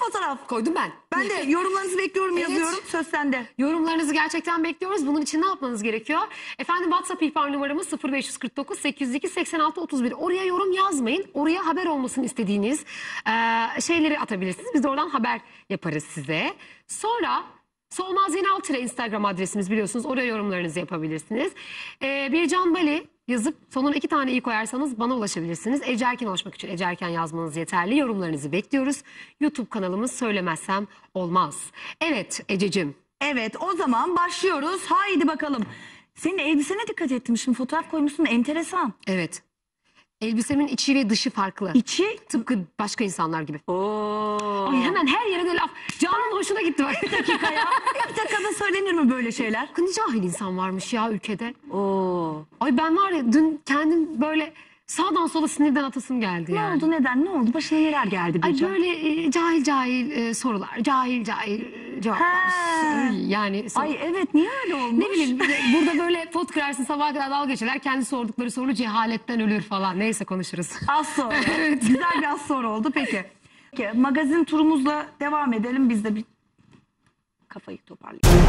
fotoğraf? Koydum ben. Ben de yorumlarınızı bekliyorum, yazıyorum. Söz sende. Yorumlarınızı gerçekten bekliyoruz. Bunun için ne yapmanız gerekiyor? Efendim WhatsApp ihbar numaramız 0549 802 86 31. Oraya yorum yazmayın. Oraya haber olmasını istediğiniz şeyleri atabilirsiniz. Biz de oradan haber yaparız size. Sonra Solmaz Yenaltire Instagram adresimiz, biliyorsunuz. Oraya yorumlarınızı yapabilirsiniz. Bircan Bali yazıp sonuna 2 tane i koyarsanız bana ulaşabilirsiniz. Ece Erken ulaşmak için Ece Erken yazmanız yeterli. Yorumlarınızı bekliyoruz. YouTube kanalımız Söylemezsem Olmaz. Evet Ececiğim. Evet, o zaman başlıyoruz. Haydi bakalım. Senin elbisene dikkat ettim. Şimdi fotoğraf koymuşsun, enteresan. Evet. Elbisemin içi ve dışı farklı. İçi? Tıpkı başka insanlar gibi. Oo. Ay hemen her yere de laf. Can'ın hoşuna gitti bak. Bir dakika ya. Bir dakikada söylenir mi böyle şeyler? Ne cahil insan varmış ya ülkede. Oo. Ay ben var ya dün kendim böyle sağdan sola sinirden atasım geldi Ne yani. oldu, neden? Ne oldu? Başına neler geldi Ay Bircan? böyle cahil sorular, cahil cevaplar. Ha. Yani Ay evet, niye öyle olmuş? ne bileyim burada böyle pot kırarsın, sabaha kadar dalga geçerler. Kendi sordukları soru cehaletten ölür falan. Neyse konuşuruz. Az sonra. Güzel bir az sonra oldu. Peki. Magazin turumuzla devam edelim. Biz de bir kafayı toparlayalım.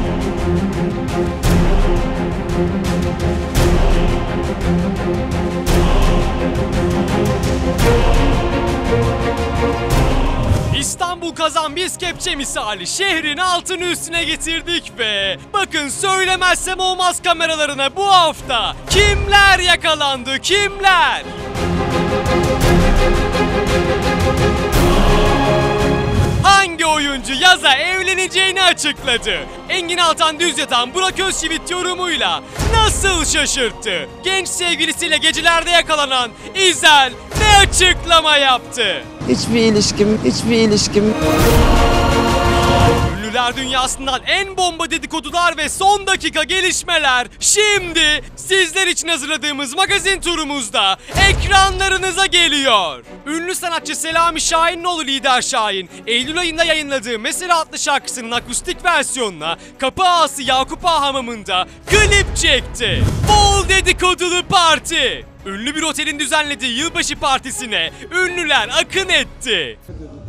İstanbul kazan biz kepçe misali şehrin altını üstüne getirdik ve bakın söylemezsem olmaz kameralarına bu hafta kimler yakalandı, kimler? Hangi oyuncu yaza evleneceğini açıkladı? Engin Altan Düzyatan Burak Özçivit yorumuyla nasıl şaşırttı? Genç sevgilisiyle gecelerde yakalanan İzel ne açıklama yaptı? Hiçbir ilişkim. Ünlüler dünyasından en bomba dedikodular ve son dakika gelişmeler şimdi sizler için hazırladığımız magazin turumuzda ekranlarınıza geliyor. Ünlü sanatçı Selami Şahinoğlu Lider Şahin, Eylül ayında yayınladığı Mesela adlı şarkısının akustik versiyonuna Kapı Ağası Yakup Ağa Hamamı'nda klip çekti. Bol dedikodulu parti. Ünlü bir otelin düzenlediği yılbaşı partisine ünlüler akın etti.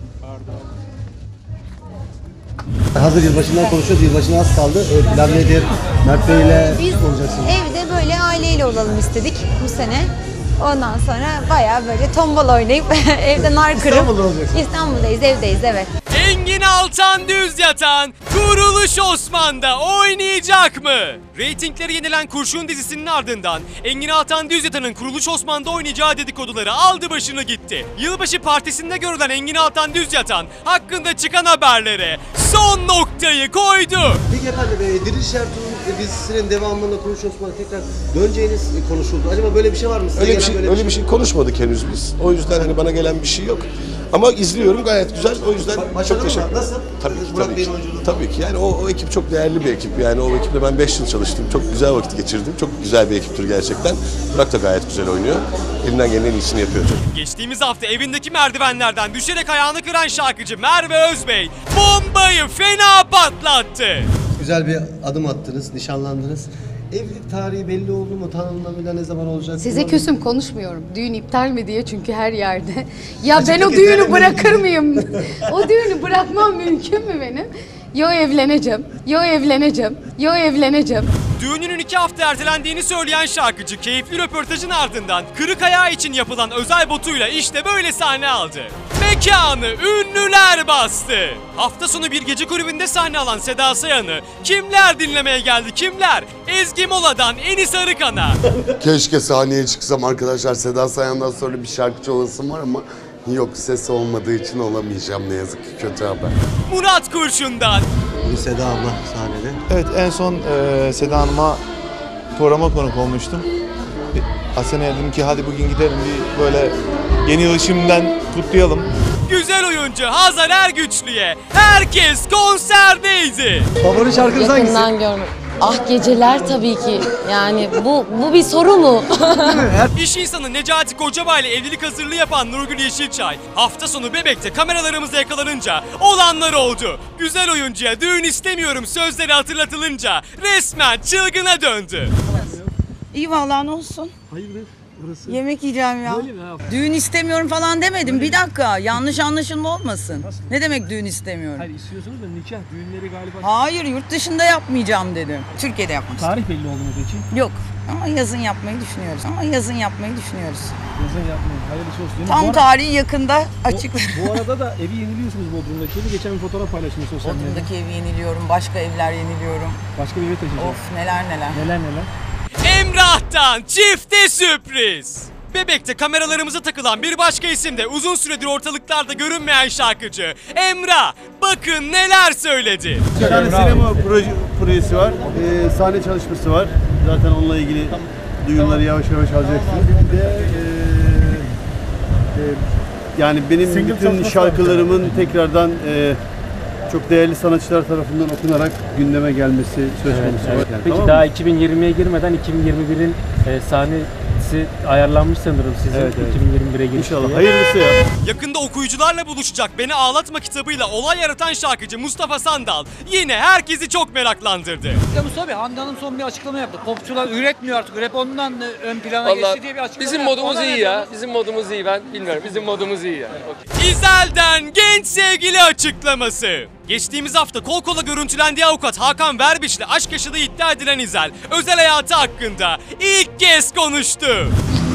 Hazır yılbaşından konuşuyoruz. Yılbaşına az kaldı. Plan nedir? Mert Bey ile olacaksınız. Evde böyle aileyle olalım istedik bu sene. Ondan sonra bayağı böyle tombala oynayıp evde nar kırıp. İstanbul'da olacaksınız. İstanbul'dayız, evdeyiz, evet. Engin Altan Düzyatan Kuruluş Osman'da oynayacak mı? Reytingleri yenilen Kurşun dizisinin ardından Engin Altan Düzyatan'ın Kuruluş Osman'da oynayacağı dedikoduları aldı başını gitti. Yılbaşı partisinde görülen Engin Altan Düzyatan hakkında çıkan haberlere son noktayı koydu. Peki efendim, Diriliş Ertuğrul dizisinin devamında Kuruluş Osman'a tekrar döneceğiniz konuşuldu. Acaba böyle bir şey var mı? Size Öyle bir şey konuşmadık henüz biz. O yüzden hani bana gelen bir şey yok. Ama izliyorum, gayet güzel. O yüzden çok teşekkür ederim. Nasıl? Tabii ki. Yani o ekip çok değerli bir ekip. Yani o ekiple ben 5 yıl çalıştım. Çok güzel vakit geçirdim. Çok güzel bir ekiptir gerçekten. Burak da gayet güzel oynuyor. Elinden gelen en iyisini yapıyor. Geçtiğimiz hafta evindeki merdivenlerden düşerek ayağını kıran şarkıcı Merve Özbey bombayı fena patlattı. Güzel bir adım attınız, nişanlandınız. Evlilik tarihi belli oldu mu? Tanımlamıyla ne zaman olacak? Size küsüm, konuşmuyorum. Düğün iptal mi diye, çünkü her yerde. Ya ben o düğünü bırakır mıyım? O düğünü bırakmam mümkün mü benim? Yo evleneceğim. Düğününün 2 hafta ertelendiğini söyleyen şarkıcı keyifli röportajın ardından kırık ayağı için yapılan özel botuyla işte böyle sahne aldı. Mekanı ünlüler bastı. Hafta sonu bir gece kulübünde sahne alan Seda Sayan'ı kimler dinlemeye geldi, kimler? Ezgi Mola'dan Enis Arıkan'a. Keşke sahneye çıksam arkadaşlar. Seda Sayan'dan sonra bir şarkıcı olasım var ama yok, ses olmadığı için olamayacağım ne yazık ki, kötü haber. Murat Kurşun'dan. Seda abla sahnede. Evet, en son Seda Hanım'a programa konuk olmuştum. Asena'ya dedim ki hadi bugün gidelim, bir böyle yeni yılı şimdiden kutlayalım. Güzel oyuncu Hazar Ergüçlü'ye herkes konserdeydi. Favori şarkınız hangisi? Yakından görmek. Ah geceler tabii ki. Yani bu bir soru mu? İş insanı Necati Kocabay ile evlilik hazırlığı yapan Nurgül Yeşilçay hafta sonu Bebek'te kameralarımıza yakalanınca olanlar oldu. Güzel oyuncuya düğün istemiyorum sözleri hatırlatılınca resmen çılgına döndü. İyi vallahi, ne olsun. Hayırdır? burası? Yemek yiyeceğim ya. Öyle mi abi? Düğün istemiyorum falan demedim. Bir dakika, yanlış anlaşılma olmasın. Nasıl? Ne demek düğün istemiyorum? Hayır istiyorsunuz da nikah düğünleri galiba. Hayır, yurt dışında yapmayacağım dedim. Türkiye'de yapmak istiyorum. Tarih belli oldu mu peki? Yok. Ama yazın yapmayı düşünüyoruz. Yazın yapmayın. Hayırlısı olsun. Tam tarihi yakında açık. Bu arada da evi yeniliyorsunuz Bodrum'daki evi. Geçen bir fotoğraf paylaştınız sosyal medyada. Bodrum'daki evi yeniliyorum. Başka evler yeniliyorum. Başka bir eve taşıyacağım. Of, neler. Neler. Emrah'tan çifte sürpriz. Bebek'te kameralarımıza takılan bir başka isim de uzun süredir ortalıklarda görünmeyen şarkıcı Emrah. Bakın neler söyledi. Bir tane sinema projesi var. Sahne çalışması var. Zaten onunla ilgili duyumları yavaş yavaş alacaksınız. Bir de yani benim bütün şarkılarımın tekrardan çok değerli sanatçılar tarafından okunarak gündeme gelmesi söz konusu. Evet. Yani, peki tamam daha 2020'ye girmeden 2021'in sahnesi ayarlanmış sanırım sizin 2021'e giriş. İnşallah hayırlısı ya. Yakında okuyucularla buluşacak Beni Ağlatma kitabıyla olay yaratan şarkıcı Mustafa Sandal yine herkesi çok meraklandırdı. Ya Mustafa Bey, Hande Hanım son bir açıklama yaptı. Popçular üretmiyor artık. Rap ondan ön plana geçti diye bir açıklama bizim yaptı. modumuz iyi ya. Bizim modumuz iyi, ben bilmiyorum. Bizim modumuz iyi yani. Okay. İzel'den genç sevgili açıklaması. Geçtiğimiz hafta kol kola görüntülendiği avukat Hakan Verbiç'le aşk yaşadığı iddia edilen İzel, özel hayatı hakkında ilk kez konuştu.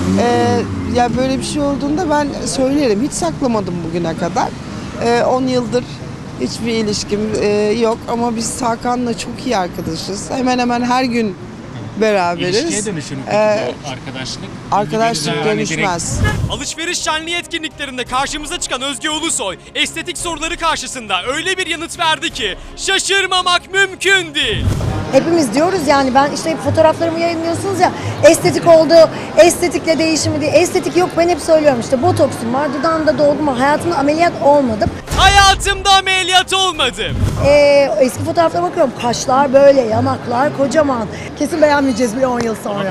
Ya böyle bir şey olduğunda ben söylerim. Hiç saklamadım bugüne kadar. 10 yıldır hiçbir ilişkim yok ama biz Hakan'la çok iyi arkadaşız. Hemen hemen her gün beraberiz. İlişkiye dönüşür mü peki bu arkadaşlık? Arkadaşlık dönüşmez. Alışveriş şenliği etkinliklerinde karşımıza çıkan Özge Ulusoy, estetik soruları karşısında öyle bir yanıt verdi ki şaşırmamak mümkün değil. Hepimiz diyoruz yani, ben işte fotoğraflarımı yayınlıyorsunuz ya, estetik oldu, estetikle değişimi diye. Estetik yok, ben hep söylüyorum işte, botoksum var, dudağımda dolgum var, hayatımda ameliyat olmadım. Hayatımda ameliyat olmadım. Eski fotoğraflara bakıyorum, kaşlar böyle, yanaklar kocaman. Kesin beğenmeyeceğiz bir 10 yıl sonra.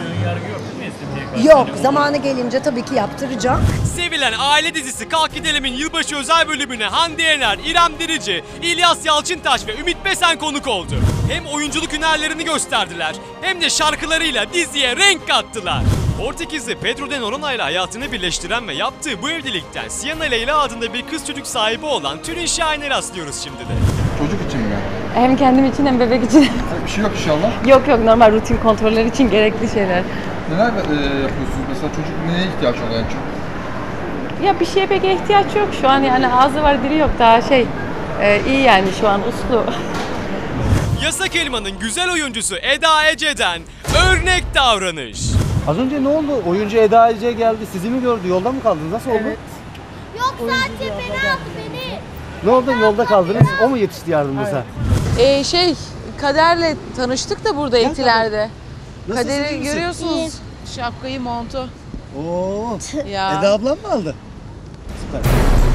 Yok, zamanı gelince tabii ki yaptıracağım. Sevilen aile dizisi Kalk Gidelim'in yılbaşı özel bölümüne Hande Yener, İrem Derici, İlyas Yalçıntaş ve Ümit Besen konuk oldu. Hem oyunculuk hünerlerini gösterdiler hem de şarkılarıyla diziye renk kattılar. Portekizli Pedro de Noronha ile hayatını birleştiren ve yaptığı bu evlilikten Sienna Leyla adında bir kız çocuk sahibi olan Tülin Şahin'e rastlıyoruz şimdi de. Çocuk için mi? Hem kendim için hem bebek için. Bir şey yok inşallah. Yok normal rutin kontroller için gerekli şeyler. Neler yapıyorsunuz? Mesela çocuk neye ihtiyaç oluyor en çok? Ya bir şeye pek ihtiyaç yok şu an, yani ağzı var dili yok, daha iyi yani şu an uslu. Yasak Elma'nın güzel oyuncusu Eda Ece'den örnek davranış. Az önce ne oldu? Oyuncu Eda Ece geldi. Sizi mi gördü? Yolda mı kaldınız? Nasıl oldu? Evet. Yok, sadece beni aldı beni. Ne oldu? Yolda kaldınız. O mu yetişti yardımınıza? Kader'le tanıştık da burada Etiler'de. Nasılsın, Kader'i iyi misin? görüyorsunuz. Şapkayı, montu. Oo. Ya. Eda ablam mı aldı? Süper.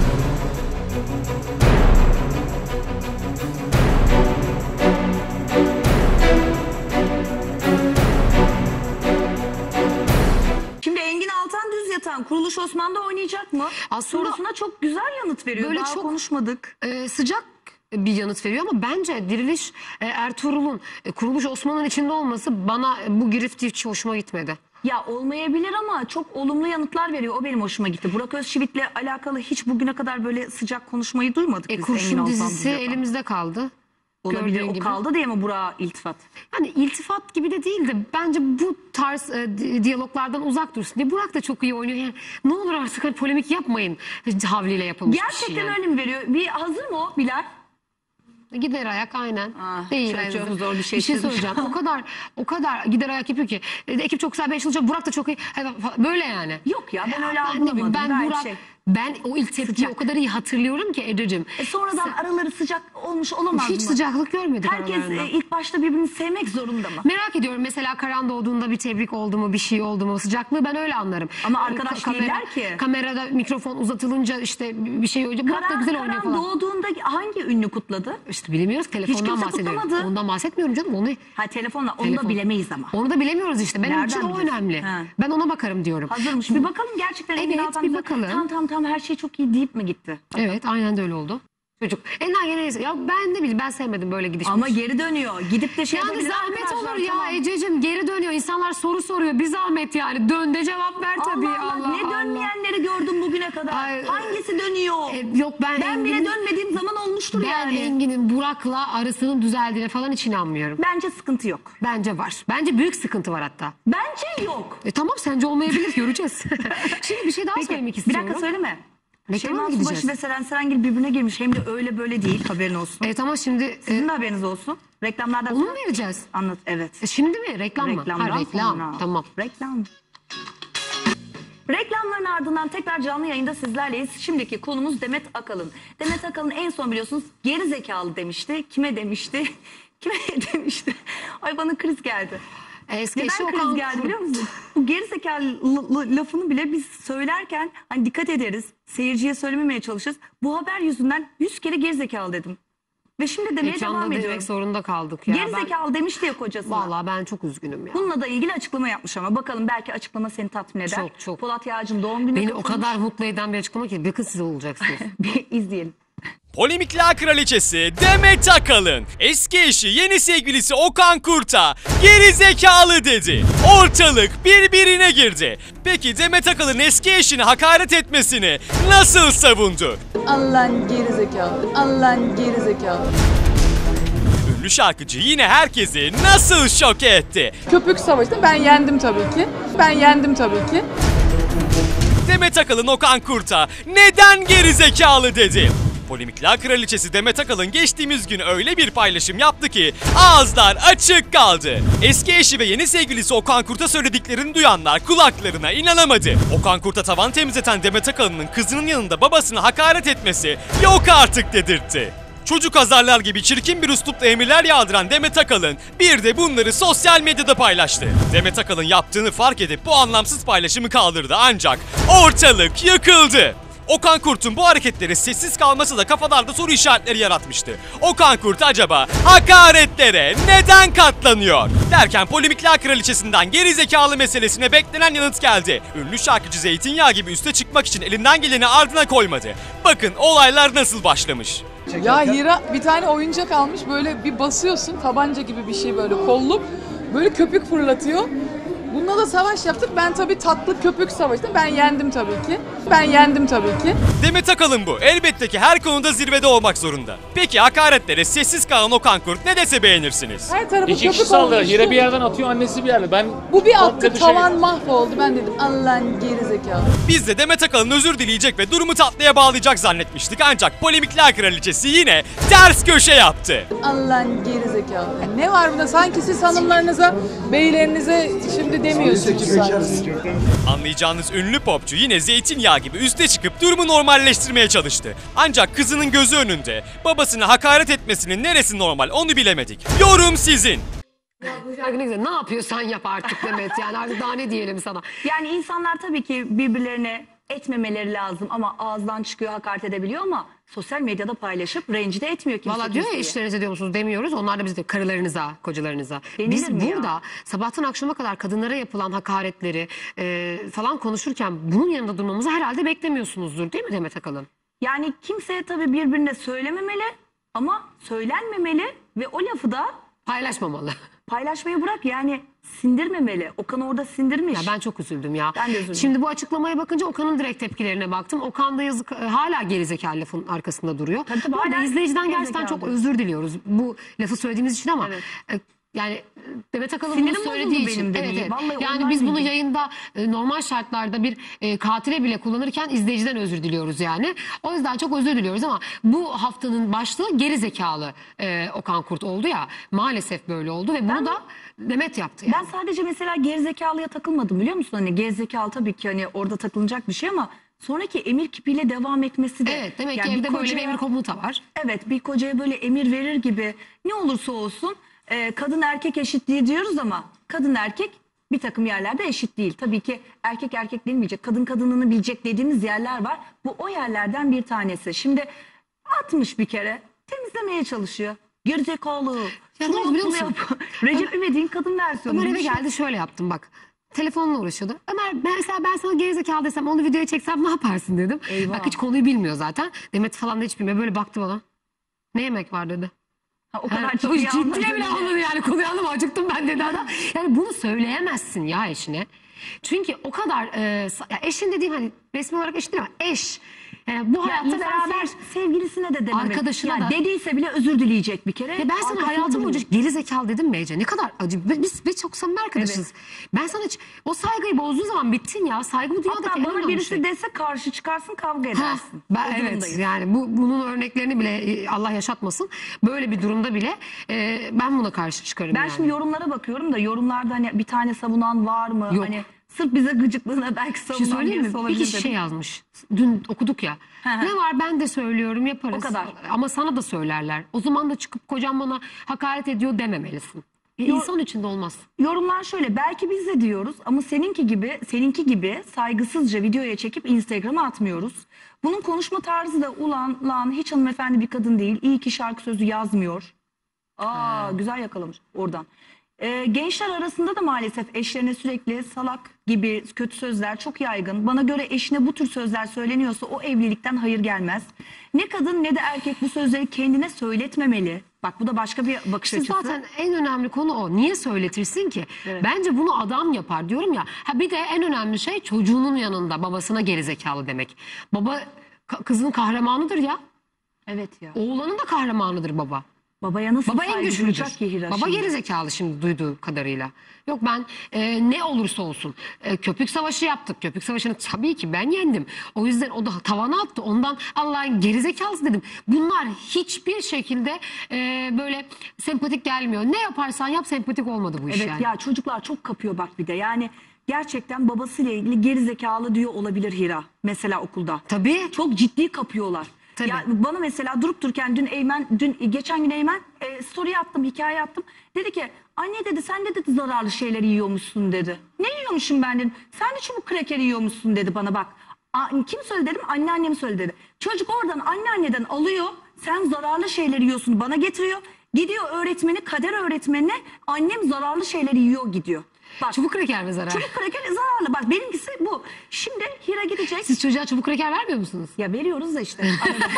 Şimdi Engin Altan Düz Yatan Kuruluş Osman'da oynayacak mı? Sorusuna çok güzel yanıt veriyor. Böyle daha çok konuşmadık. Sıcak bir yanıt veriyor ama bence Diriliş Ertuğrul'un Kuruluş Osman'ın içinde olması bana bu girift hiç hoşuma gitmedi. Ya olmayabilir ama çok olumlu yanıtlar veriyor. O benim hoşuma gitti. Burak Özçivit'le alakalı hiç bugüne kadar böyle sıcak konuşmayı duymadık biz. Engin Kurşun Altan dizisi Düz Yatan. elimizde kaldı. Olabilir. Gördüğün O gibi. kaldı diye mi Burak'a iltifat? Yani iltifat gibi de değil de bence bu tarz diyaloglardan uzak dursun diye. Burak da çok iyi oynuyor. Yani ne olur artık hani polemik yapmayın havliyle yapılmış bir şey. Gerçekten yani. öyle mi veriyor? Bir hazır mı o Bilal? Gider ayak aynen. Değil. çok zor bir şey. Bir şey söyleyeceğim. o kadar gider ayak yapıyor ki. Ekip çok güzel, 5 yıl çok. Burak da çok iyi. Böyle yani. Yok ya, ben öyle algılamadım. Ben o ilk tepkiyi o kadar iyi hatırlıyorum ki Eda'cığım. Sonradan araları sıcak olmuş olamaz Hiç mı? sıcaklık görmedik Herkes aralarında. ilk başta birbirini sevmek zorunda mı? Merak ediyorum, mesela Karan doğduğunda bir tebrik oldu mu, bir şey oldu mu? Sıcaklığı ben öyle anlarım. Ama arkadaş değiller ki. Kamerada mikrofon uzatılınca işte bir şey olacak. Burak da güzel oynuyor falan. Karan doğduğunda hangi ünlü kutladı? İşte bilemiyoruz, telefondan bahsediyorum. Kutlamadı. Ondan bahsetmiyorum canım. Onu telefonla. Onu da bilemeyiz ama. Onu da bilemiyoruz işte. Benim için o biliyorsun? önemli. Ben ona bakarım diyorum. Hazırmış. Bir bakalım gerçekten. Evet, bir bakalım. Tamam her şey çok iyi deyip mi gitti? Evet, aynen de öyle oldu. Çocuk. Elinden gelen ya ben ne bileyim ben sevmedim böyle gidiş. Ama geri dönüyor. Gidip de şey yani yapabilir zahmet arkadaşlar, olur ya tamam. Ececiğim, geri dönüyor. İnsanlar soru soruyor. Bir zahmet yani. Dön de cevap ver tabii. Allah Allah, ne dönmeyenleri gördüm bugüne kadar. Hangisi dönüyor? Yok ben bile dönmediğim zaman olmuştur ben yani. Engin'in Burak'la arasının düzeldiğine falan hiç inanmıyorum. Bence sıkıntı yok. Bence var. Bence büyük sıkıntı var hatta. Bence yok. Tamam, sence olmayabilir, göreceğiz. Şimdi bir şey daha söylemek Bir istiyorum. dakika söyleme. Reklama mı Şeyma gideceğiz? Subaşı ve Seren Serengil birbirine girmiş. Hem de öyle böyle değil, haberin olsun. Tamam şimdi. Sizin de haberiniz olsun. Reklamlardan Onu mu vereceğiz? Anlat, evet. Şimdi mi? Reklam mı? Reklamdan Reklam. sonra. Tamam. Reklam. Reklamların ardından tekrar canlı yayında sizlerleyiz. Şimdiki konumuz Demet Akalın. Demet Akalın en son biliyorsunuz geri zekalı demişti. Kime demişti? Kime demişti? Ay bana kriz geldi. Eski Neden kriz geldi biliyor musun? Bu geri zekalı lafını bile biz söylerken hani dikkat ederiz. Seyirciye söylememeye çalışırız. Bu haber yüzünden 100 kere geri zekalı dedim. Ve şimdi demeye Ekranda devam ediyorum. demek zorunda kaldık ya. Geri zekalı demişti ya kocasına. Vallahi ben çok üzgünüm ya. Bununla da ilgili açıklama yapmış ama bakalım belki açıklama seni tatmin eder. Çok, çok. Polat Yağcı'nın doğum günü. Beni o kadar mutlu eden bir açıklama ki bakın siz olacaksınız. Bir izleyelim. Polemikler kraliçesi Demet Akalın eski eşi yeni sevgilisi Okan Kurt'a geri zekalı dedi. Ortalık birbirine girdi. Peki Demet Akalın eski eşini hakaret etmesini nasıl savundu? Allah'ın geri zekalı. Allah'ın geri zekalı. Ünlü şarkıcı yine herkesi nasıl şoke etti? Köpük savaşta ben yendim tabii ki. Ben yendim tabii ki. Demet Akalın Okan Kurt'a neden geri zekalı dedi? Polemikler kraliçesi Demet Akalın geçtiğimiz gün öyle bir paylaşım yaptı ki ağızlar açık kaldı. Eski eşi ve yeni sevgilisi Okan Kurt'a söylediklerini duyanlar kulaklarına inanamadı. Okan Kurt'a tavan temizleten Demet Akalın'ın kızının yanında babasına hakaret etmesi yok artık dedirtti. Çocuk azarlar gibi çirkin bir üslupla emirler yağdıran Demet Akalın bir de bunları sosyal medyada paylaştı. Demet Akalın yaptığını fark edip bu anlamsız paylaşımı kaldırdı ancak ortalık yıkıldı. Okan Kurt'un bu hareketleri sessiz kalması da kafalarda soru işaretleri yaratmıştı. Okan Kurt acaba hakaretlere neden katlanıyor? Derken polemikler kraliçesinden geri zekalı meselesine beklenen yanıt geldi. Ünlü şarkıcı Zeytinyağı gibi üste çıkmak için elinden geleni ardına koymadı. Bakın olaylar nasıl başlamış. Ya Hira bir tane oyuncak almış, böyle bir basıyorsun, tabanca gibi bir şey, böyle kolluk. Böyle köpük fırlatıyor. Bununla da savaş yaptık. Ben tabii tatlı köpük savaştım. Ben yendim tabii ki. Ben yendim tabii ki. Demet Akalın bu. Elbette ki her konuda zirvede olmak zorunda. Peki hakaretlere sessiz kalan Okan Kurt ne dese beğenirsiniz? Her tarafı İki kişi köpük sallıyor. olmuştu. Hira bir yerden atıyor, annesi bir yerden. Bu bir attı, komple tavan mahvoldu. Ben dedim Allah'ın geri zekalı. Biz de Demet Akalın özür dileyecek ve durumu tatlıya bağlayacak zannetmiştik ancak polemikler kraliçesi yine ters köşe yaptı. Allah'ın geri zekalı. Ne var buna? Sanki siz hanımlarınıza, beylerinize şimdi demiyorsunuz sanki. Anlayacağınız ünlü popçu yine Zeytinyağı gibi üste çıkıp durumu normalleştirmeye çalıştı. Ancak kızının gözü önünde babasına hakaret etmesinin neresi normal onu bilemedik. Yorum sizin. Bu şarkı ne güzel. Ne yapıyorsan yap artık Demet. Yani artık daha ne diyelim sana. Yani insanlar tabii ki birbirlerine etmemeleri lazım ama ağızdan çıkıyor, hakaret edebiliyor ama sosyal medyada paylaşıp rencide etmiyor kimse. Valla diyor ya, kimseyi. eşlerinize diyor musunuz demiyoruz. Onlar da biz de karılarınıza, kocalarınıza. Denilir Biz mi ya? burada sabahtan akşama kadar kadınlara yapılan hakaretleri falan konuşurken bunun yanında durmamızı herhalde beklemiyorsunuzdur değil mi Demet Akalın? Yani kimseye tabii birbirine söylememeli ama söylenmemeli ve o lafı da paylaşmamalı. Paylaşmayı bırak yani sindirmemeli. Okan orada sindirmiş. Ya ben çok üzüldüm ya. Ben de üzüldüm. Şimdi bu açıklamaya bakınca Okan'ın direkt tepkilerine baktım. Okan da yazık hala gerizekalı lafın arkasında duruyor. Tabii, Bu arada hala izleyiciden gerçekten çok gerizekalı. özür diliyoruz bu lafı söylediğimiz için ama yani Demet Akalın bunu Sinirim söylediği bozuldu için. benim de. Vallahi Yani ondan biz bunu değilim. yayında normal şartlarda bir katile bile kullanırken izleyiciden özür diliyoruz yani. O yüzden çok özür diliyoruz ama bu haftanın başlığı gerizekalı Okan Kurt oldu ya. Maalesef böyle oldu ve bunu da Demet yaptı yani. Ben sadece mesela gerizekalıya takılmadım biliyor musun? Hani gerizekalı tabii ki hani orada takılacak bir şey ama sonraki emir kipiyle devam etmesi de. Evet, demek ki yani evde böyle bir emir komuta var. Evet, bir kocaya böyle emir verir gibi ne olursa olsun kadın erkek eşitliği diyoruz ama kadın erkek bir takım yerlerde eşit değil. Tabii ki erkek erkek bilmeyecek, kadın kadınını bilecek dediğimiz yerler var. Bu o yerlerden bir tanesi. Şimdi 60 bir kere temizlemeye çalışıyor. Gerizekalı. Ya ne oldu biliyor musun? Recep İvedik'in kadın versiyonu. Ömer eve geldi, şöyle yaptım bak. Telefonla uğraşıyordu. Ömer mesela ben sana gerizekalı desem, onu videoya çeksem ne yaparsın dedim. Eyvah. Bak hiç konuyu bilmiyor zaten. Demet falan da hiç bilmiyor. Böyle baktı bana. Ne yemek var dedi. O kadar ciddiye ciddi bile almadı yani, konuyu aldım, acıktım ben dedi adam. Yani bunu söyleyemezsin ya eşine. Çünkü o kadar ya eşin dediğim hani resmi olarak eş değil ama eş. Yani bu hayatta beraber sevgilisine de dememeli. Arkadaşına yani da. Dediyse bile özür dileyecek bir kere. Ya ben sana hayatım boyunca geri zekalı dedim mi Ece? Ne kadar acı. Biz çok samimi arkadaşız. Ben sana o saygıyı bozduğun zaman bittin ya. Saygı bu dünyadaki Hatta en bana önemli birisi şey. dese karşı çıkarsın, kavga edersin. Ben, evet yani bunun örneklerini bile Allah yaşatmasın. Böyle bir durumda bile ben buna karşı çıkarım Ben yani. şimdi yorumlara bakıyorum da yorumlarda hani bir tane savunan var mı? Yok. Hani sırf bize gıcıklığına belki Bir şey savunan söyleyeyim mi? birisi Bir olabilir kişi dedim. şey yazmış. Dün okuduk ya. Ne var, ben de söylüyorum, yaparız. O kadar. Ama sana da söylerler. O zaman da çıkıp kocam bana hakaret ediyor dememelisin. İnsan içinde olmaz. Yorumlar şöyle, belki biz de diyoruz ama seninki gibi saygısızca videoya çekip Instagram'a atmıyoruz. Bunun konuşma tarzı da ulan hiç hanımefendi bir kadın değil. İyi ki şarkı sözü yazmıyor. Güzel yakalamış oradan. Gençler arasında da maalesef eşlerine sürekli salak gibi kötü sözler çok yaygın. Bana göre eşine bu tür sözler söyleniyorsa o evlilikten hayır gelmez. Ne kadın ne de erkek bu sözleri kendine söyletmemeli. Bak bu da başka bir bakış İşte açısı. zaten en önemli konu o. Niye söyletirsin ki? Evet. Bence bunu adam yapar diyorum ya. Bir de en önemli şey çocuğunun yanında babasına gerizekalı demek. Baba kızın kahramanıdır ya. Evet ya. Oğlanın da kahramanıdır baba. Babaya nasıl Baba en saygı güçlüdür. duyacak ki Hira Baba şimdi? gerizekalı şimdi duyduğu kadarıyla. Yok ben ne olursa olsun köpük savaşı yaptık. Köpük savaşını tabii ki ben yendim. O yüzden o da tavana attı. Ondan Allah'ın gerizekalısı dedim. Bunlar hiçbir şekilde böyle sempatik gelmiyor. Ne yaparsan yap sempatik olmadı bu iş Evet yani. ya, çocuklar çok kapıyor bak bir de. Yani gerçekten babasıyla ilgili gerizekalı diyor olabilir Hira. Mesela okulda. Tabii. Çok ciddi kapıyorlar. Tabii. Ya bana mesela durup dururken geçen gün Eymen story attım, hikaye attım. Dedi ki anne dedi sen de dedi zararlı şeyleri yiyormuşsun dedi. Ne yiyormuşum ben dedim. Sen de çubuk kraker yiyormuşsun dedi bana bak. Kim söyledi dedim, anneannem söyledi dedi. Çocuk oradan anneanneden alıyor, sen zararlı şeyleri yiyorsun bana getiriyor. Gidiyor kader öğretmenine annem zararlı şeyleri yiyor gidiyor. Bak, Çubuk kraker mi zarar? Çubuk kraker zararlı. Bak benimkisi bu. Şimdi Hira gidecek. Siz çocuğa çubuk kraker vermiyor musunuz? Ya veriyoruz da işte.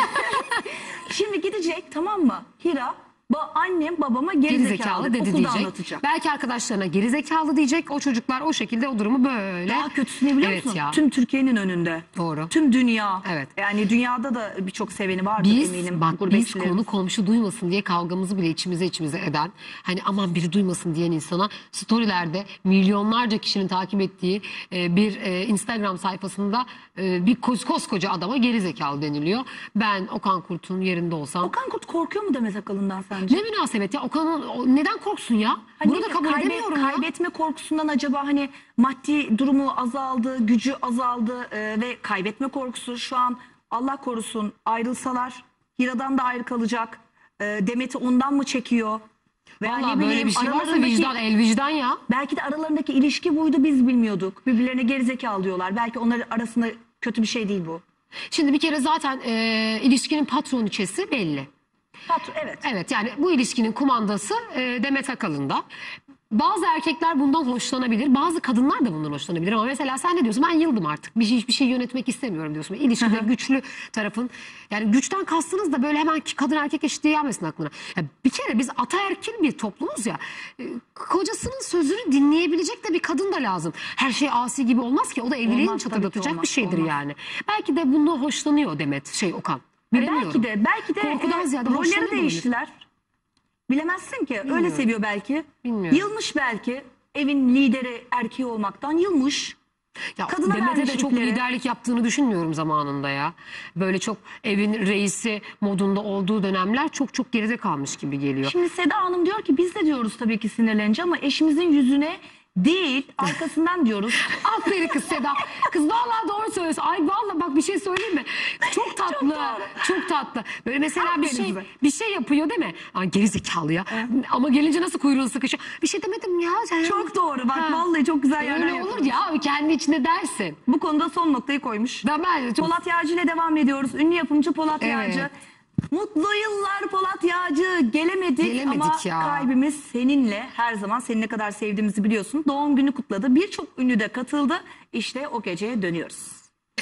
Şimdi gidecek, tamam mı? Hira annem babama gerizekalı dedi okulda diyecek. anlatacak. Belki arkadaşlarına gerizekalı diyecek. O çocuklar o şekilde o durumu böyle. Daha kötüsünü biliyor musun? Ya. Tüm Türkiye'nin önünde. Doğru. Tüm dünya. Evet. Yani dünyada da birçok seveni vardır eminim. Biz konu komşu duymasın diye kavgamızı bile içimize eden, hani aman biri duymasın diyen insana storylerde milyonlarca kişinin takip ettiği bir Instagram sayfasında bir koskoca adama gerizekalı deniliyor. Ben Okan Kurt'un yerinde olsam. Okan Kurt korkuyor mu Demet Akalın'dan sence? Ne münasebet ya, Okan'ın neden korksun ya? Hani Bunu da kabul edemiyorum ya. Kaybetme korkusundan acaba hani maddi durumu azaldı, gücü azaldı ve kaybetme korkusu şu an Allah korusun ayrılsalar Hira'dan da ayrı kalacak. Demet'i ondan mı çekiyor? Vallahi böyle bir şey varsa vicdan, el vicdan ya. Belki de aralarındaki ilişki buydu, biz bilmiyorduk. Birbirlerine gerizekalı diyorlar. Belki onların arasında kötü bir şey değil bu. Şimdi bir kere zaten ilişkinin patroniçesi belli. Evet. Evet, yani bu ilişkinin kumandası Demet Akalın'da. Bazı erkekler bundan hoşlanabilir. Bazı kadınlar da bundan hoşlanabilir. Ama mesela sen ne diyorsun? Ben yıldım artık. Hiçbir şey yönetmek istemiyorum diyorsun. İlişkide güçlü tarafın. Yani güçten kastınız da böyle hemen kadın erkek eşitliği gelmesin aklına. Ya bir kere biz ataerkil bir toplumuz ya. Kocasının sözünü dinleyebilecek de bir kadın da lazım. Her şey asi gibi olmaz ki. O da evliliğin çatırdatacak bir şeydir yani. Belki de bundan hoşlanıyor Demet, Okan. Bilemiyorum. Belki de korkudan ziyade rolleri hoşlanıyor değiştiler. Bilemezsin ki. Bilmiyorum. Öyle seviyor belki. Bilmiyorum. Yılmış belki. Evin lideri erkeği olmaktan yılmış. Ya Kadına Demet'e de vermiş çok ipleri. liderlik yaptığını düşünmüyorum zamanında ya. Böyle çok evin reisi modunda olduğu dönemler çok geride kalmış gibi geliyor. Şimdi Seda Hanım diyor ki biz de diyoruz tabii ki sinirlenince ama eşimizin yüzüne değil arkasından diyoruz. Aferin kız Seda. Kız vallahi doğru söylüyorsun. Ay vallahi bak bir şey söyleyeyim mi? Çok tatlı. çok tatlı. Böyle mesela bir şey yapıyor değil mi? Ay gerizekalı ya. Ama gelince nasıl kuyruğunu sıkışıyor. Bir şey demedim ya. Çok doğru. Bak vallahi çok güzel yerler Öyle olur ya abi, kendi içinde dersin. Bu konuda son noktayı koymuş. Polat Yağcı ile devam ediyoruz. Ünlü yapımcı Polat Yağcı. Mutlu yıllar Polat Yağcı. Gelemedik ama ya. kalbimiz seninle, her zaman seni ne kadar sevdiğimizi biliyorsun. Doğum günü kutladı. Birçok ünlü de katıldı. İşte o geceye dönüyoruz.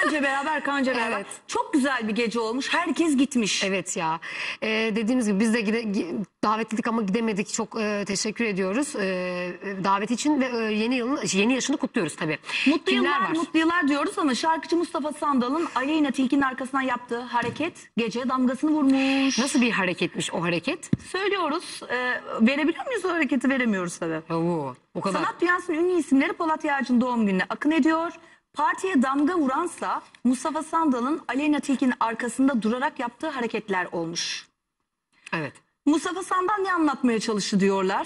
Kanca beraber, kanca beraber. Evet. Çok güzel bir gece olmuş. Herkes gitmiş. Evet ya. Dediğimiz gibi biz de davetlilik ama gidemedik. Çok teşekkür ediyoruz davet için ve yeni yaşını kutluyoruz tabii. Mutlu Kimler yıllar, var? mutlu yıllar diyoruz ama şarkıcı Mustafa Sandal'ın Aleyna Tilki'nin arkasından yaptığı hareket gece damgasını vurmuş. Nasıl bir hareketmiş o hareket? Söylüyoruz. Verebiliyor muyuz o hareketi? Veremiyoruz tabii. Oo, o kadar. Sanat dünyasının ünlü isimleri Polat Yağcı'nın doğum gününe akın ediyor. Partiye damga vuransa Mustafa Sandal'ın Aleyna Tilki'nin arkasında durarak yaptığı hareketler olmuş. Evet. Mustafa Sandal ne anlatmaya çalıştı diyorlar.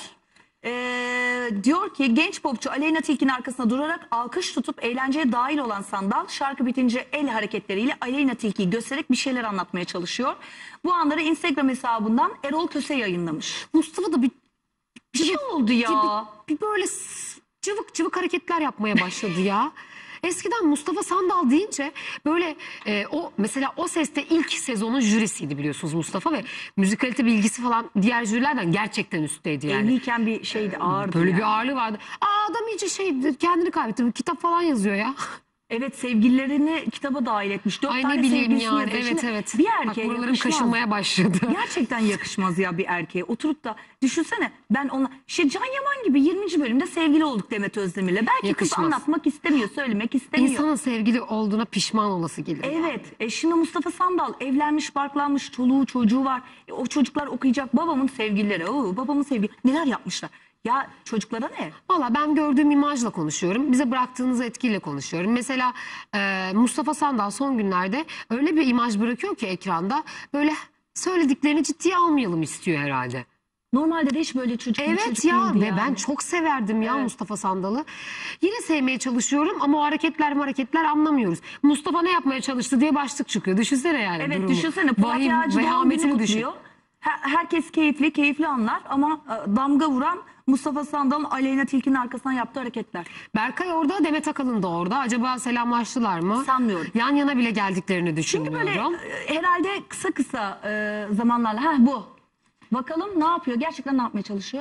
Diyor ki genç popçu Aleyna Tilki'nin arkasında durarak alkış tutup eğlenceye dahil olan Sandal şarkı bitince el hareketleriyle Aleyna Tilki'yi göstererek bir şeyler anlatmaya çalışıyor. Bu anları Instagram hesabından Erol Köse yayınlamış. Mustafa da bir şey oldu ya. Bir böyle cıvık cıvık hareketler yapmaya başladı ya. Eskiden Mustafa Sandal deyince böyle o mesela O Ses'te ilk sezonun jürisiydi biliyorsunuz Mustafa ve müzikalite bilgisi falan diğer jürilerden gerçekten üstteydi yani. Evliyken bir şeydi, ağırdı Böyle yani. bir ağırlığı vardı. Adam iyice kendini kaybetti. Kitap falan yazıyor ya. Evet, sevgililerini kitaba dahil etmiş. 4 Ay tane ne bileyim sevgilisi yani. yazıyor. Evet Şimdi evet. Bir Bak erkeğe buralarım yakışmaz. kaşınmaya başladı. Gerçekten yakışmaz ya bir erkeğe. Oturup da düşünsene ben ona Can Yaman gibi 20. bölümde sevgili olduk Demet Özdemir'le. Belki kız Yakışmaz. anlatmak istemiyor, söylemek istemiyor. İnsanın sevgili olduğuna pişman olası gelir. Evet. Şimdi Mustafa Sandal evlenmiş, barklanmış, çoluğu çocuğu var. O çocuklar okuyacak. Babamın sevgilileri. Babamın sevgili. Neler yapmışlar? Ya çocuklara ne? Valla ben gördüğüm imajla konuşuyorum. Bize bıraktığınız etkiyle konuşuyorum. Mesela Mustafa Sandal son günlerde öyle bir imaj bırakıyor ki ekranda böyle söylediklerini ciddiye almayalım istiyor herhalde. Normalde de hiç böyle çocuk Evet ya ve ben çok severdim ya Mustafa Sandal'ı. Yine sevmeye çalışıyorum ama o hareketler anlamıyoruz. Mustafa ne yapmaya çalıştı diye başlık çıkıyor. Düşünsene yani Evet durumu. düşünsene. Polat Yağcı doğum vehametini günü düşün. kutluyor. Herkes keyifli anlar ama damga vuran Mustafa Sandal'ın Aleyna Tilki'nin arkasından yaptığı hareketler. Berkay orada, Demet Akalın da orada. Acaba selamlaştılar mı? Sanmıyorum. Yan yana bile geldiklerini Çünkü düşünmüyorum. böyle herhalde kısa zamanlarla bu. Bakalım ne yapıyor? Gerçekten ne yapmaya çalışıyor?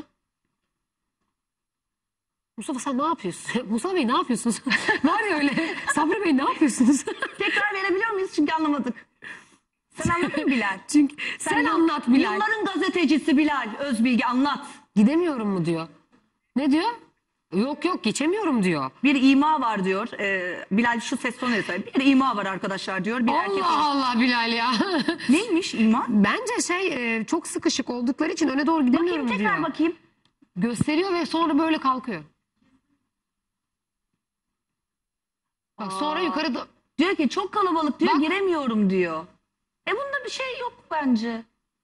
Mustafa sen ne yapıyorsun? Mustafa Bey ne yapıyorsunuz? Var ya öyle. Sabri Bey ne yapıyorsunuz? Tekrar verebiliyor muyuz? Çünkü anlamadık. Sen anladın mı Bilal? Çünkü sen anlat Bilal. Yılların gazetecisi Bilal Özbilgi anlat. Gidemiyorum mu diyor. Ne diyor? Yok geçemiyorum diyor. Bir ima var diyor. Bilal şu ses tonu söylüyor. Bir ima var arkadaşlar diyor. Bir erkek var. Allah Bilal ya. Neymiş ima? Bence çok sıkışık oldukları için öne doğru gidemiyorum Bakayım diyor. tekrar bakayım. Gösteriyor ve sonra böyle kalkıyor. Bak sonra yukarı diyor ki çok kalabalık diyor, Bak. giremiyorum diyor. Bunda bir şey yok bence.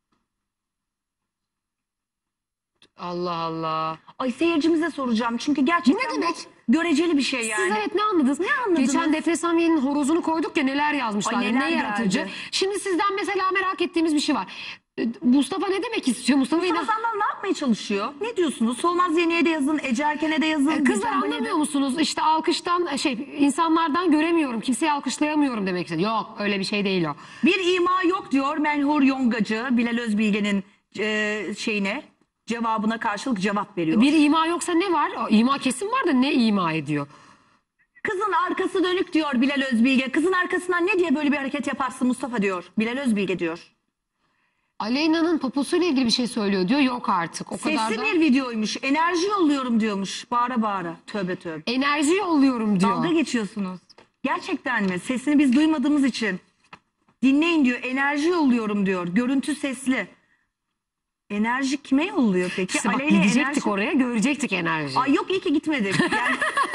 Allah Allah. Ay seyircimize soracağım çünkü gerçekten Bu ne demek? Göreceli bir şey yani. Siz evet ne anladınız? Ne anladınız? Geçen Defne Samyeli'nin horozunu koyduk ya neler yazmışlar. Ay, neler ne yaratıcı. geldi. Şimdi sizden mesela merak ettiğimiz bir şey var. Mustafa ne demek istiyor? Mustafa Sandal ne yapmaya çalışıyor? Ne diyorsunuz? Solmaz Yeni'ye de yazın, Ece Erken'e de yazın. Kızlar Gülcan Bali'ye de- anlamıyor musunuz? İşte alkıştan insanlardan göremiyorum. Kimseyi alkışlayamıyorum demek istiyor. Yok öyle bir şey değil o. Bir ima yok diyor Menhur Yongacı Bilal Özbilge'nin cevabına karşılık cevap veriyor. Bir ima yoksa ne var? O ima kesin var da ne ima ediyor? Kızın arkası dönük diyor Bilal Özbilge. Kızın arkasından ne diye böyle bir hareket yaparsın Mustafa diyor. Bilal Özbilge diyor. Aleyna'nın poposuyla ilgili bir şey söylüyor diyor. Yok artık. O kadar Sesli da... bir videoymuş. Enerji yolluyorum diyormuş. Bağıra bağıra. Tövbe tövbe. Enerji yolluyorum diyor. Dalga geçiyorsunuz. Gerçekten mi? Sesini biz duymadığımız için. Dinleyin diyor. Enerji yolluyorum diyor. Görüntü sesli. Enerji kime yolluyor peki? İşte bak Aleyna gidecektik oraya görecektik enerji. Ay yok iyi ki gitmedik. Yani...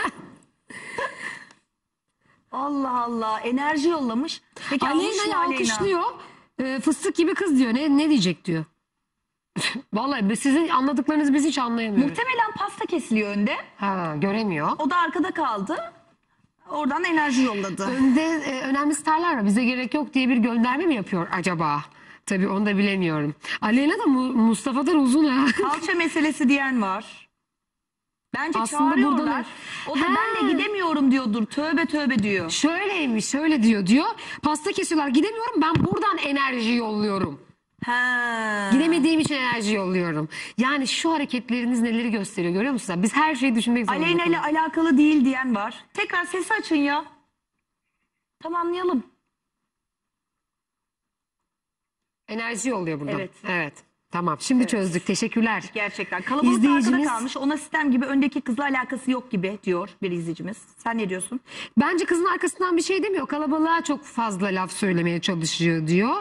Allah Allah. Enerji yollamış. Peki Aleyna'yı alkışlıyor. Fıstık gibi kız diyor. Ne diyecek diyor. Vallahi sizin anladıklarınızı biz hiç anlayamıyoruz. Muhtemelen pasta kesiliyor önde. Ha, göremiyor. O da arkada kaldı. Oradan enerji yolladı. Önde önemli starlar var. Bize gerek yok diye bir gönderme mi yapıyor acaba? Tabii onu da bilemiyorum. Aleyna da Mustafa'dan uzun ha. Kalça meselesi diyen var. Bence Aslında çağırıyorlar. buradan- O da ben de gidemiyorum diyordur. Tövbe tövbe diyor. Şöyleymiş şöyle diyor. Pasta kesiyorlar gidemiyorum ben buradan enerji yolluyorum. Ha. Gidemediğim için enerji yolluyorum. Yani şu hareketleriniz neleri gösteriyor görüyor musunuz? Biz her şeyi düşünmek zorundayız. Aleyna ile alakalı değil diyen var. Tekrar sesi açın ya. tamamlayalım. Enerji oluyor burada. Evet. Evet. Tamam. Şimdi çözdük. Teşekkürler. Gerçekten. Kalabalık arkada kalmış. Ona sistem gibi, öndeki kızla alakası yok gibi diyor bir izleyicimiz. Sen ne diyorsun? Bence kızın arkasından bir şey demiyor. Kalabalığa çok fazla laf söylemeye çalışıyor diyor.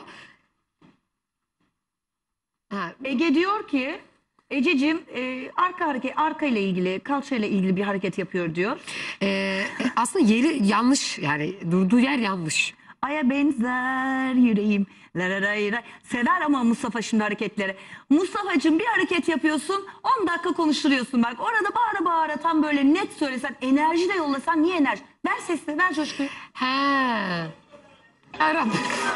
Ege diyor ki, Ececiğim arka ile ilgili, kalça ile ilgili bir hareket yapıyor diyor. Aslında yeri yanlış, yani durduğu yer yanlış. Aya benzer yüreğim. Sever ama Mustafa şimdi hareketleri. Mustafa'cığım bir hareket yapıyorsun, 10 dakika konuşturuyorsun bak. Orada bağıra bağıra tam böyle net söylesen, enerji de yollasan, niye enerji? Ver sesini, ver coşkuyu. Erhan.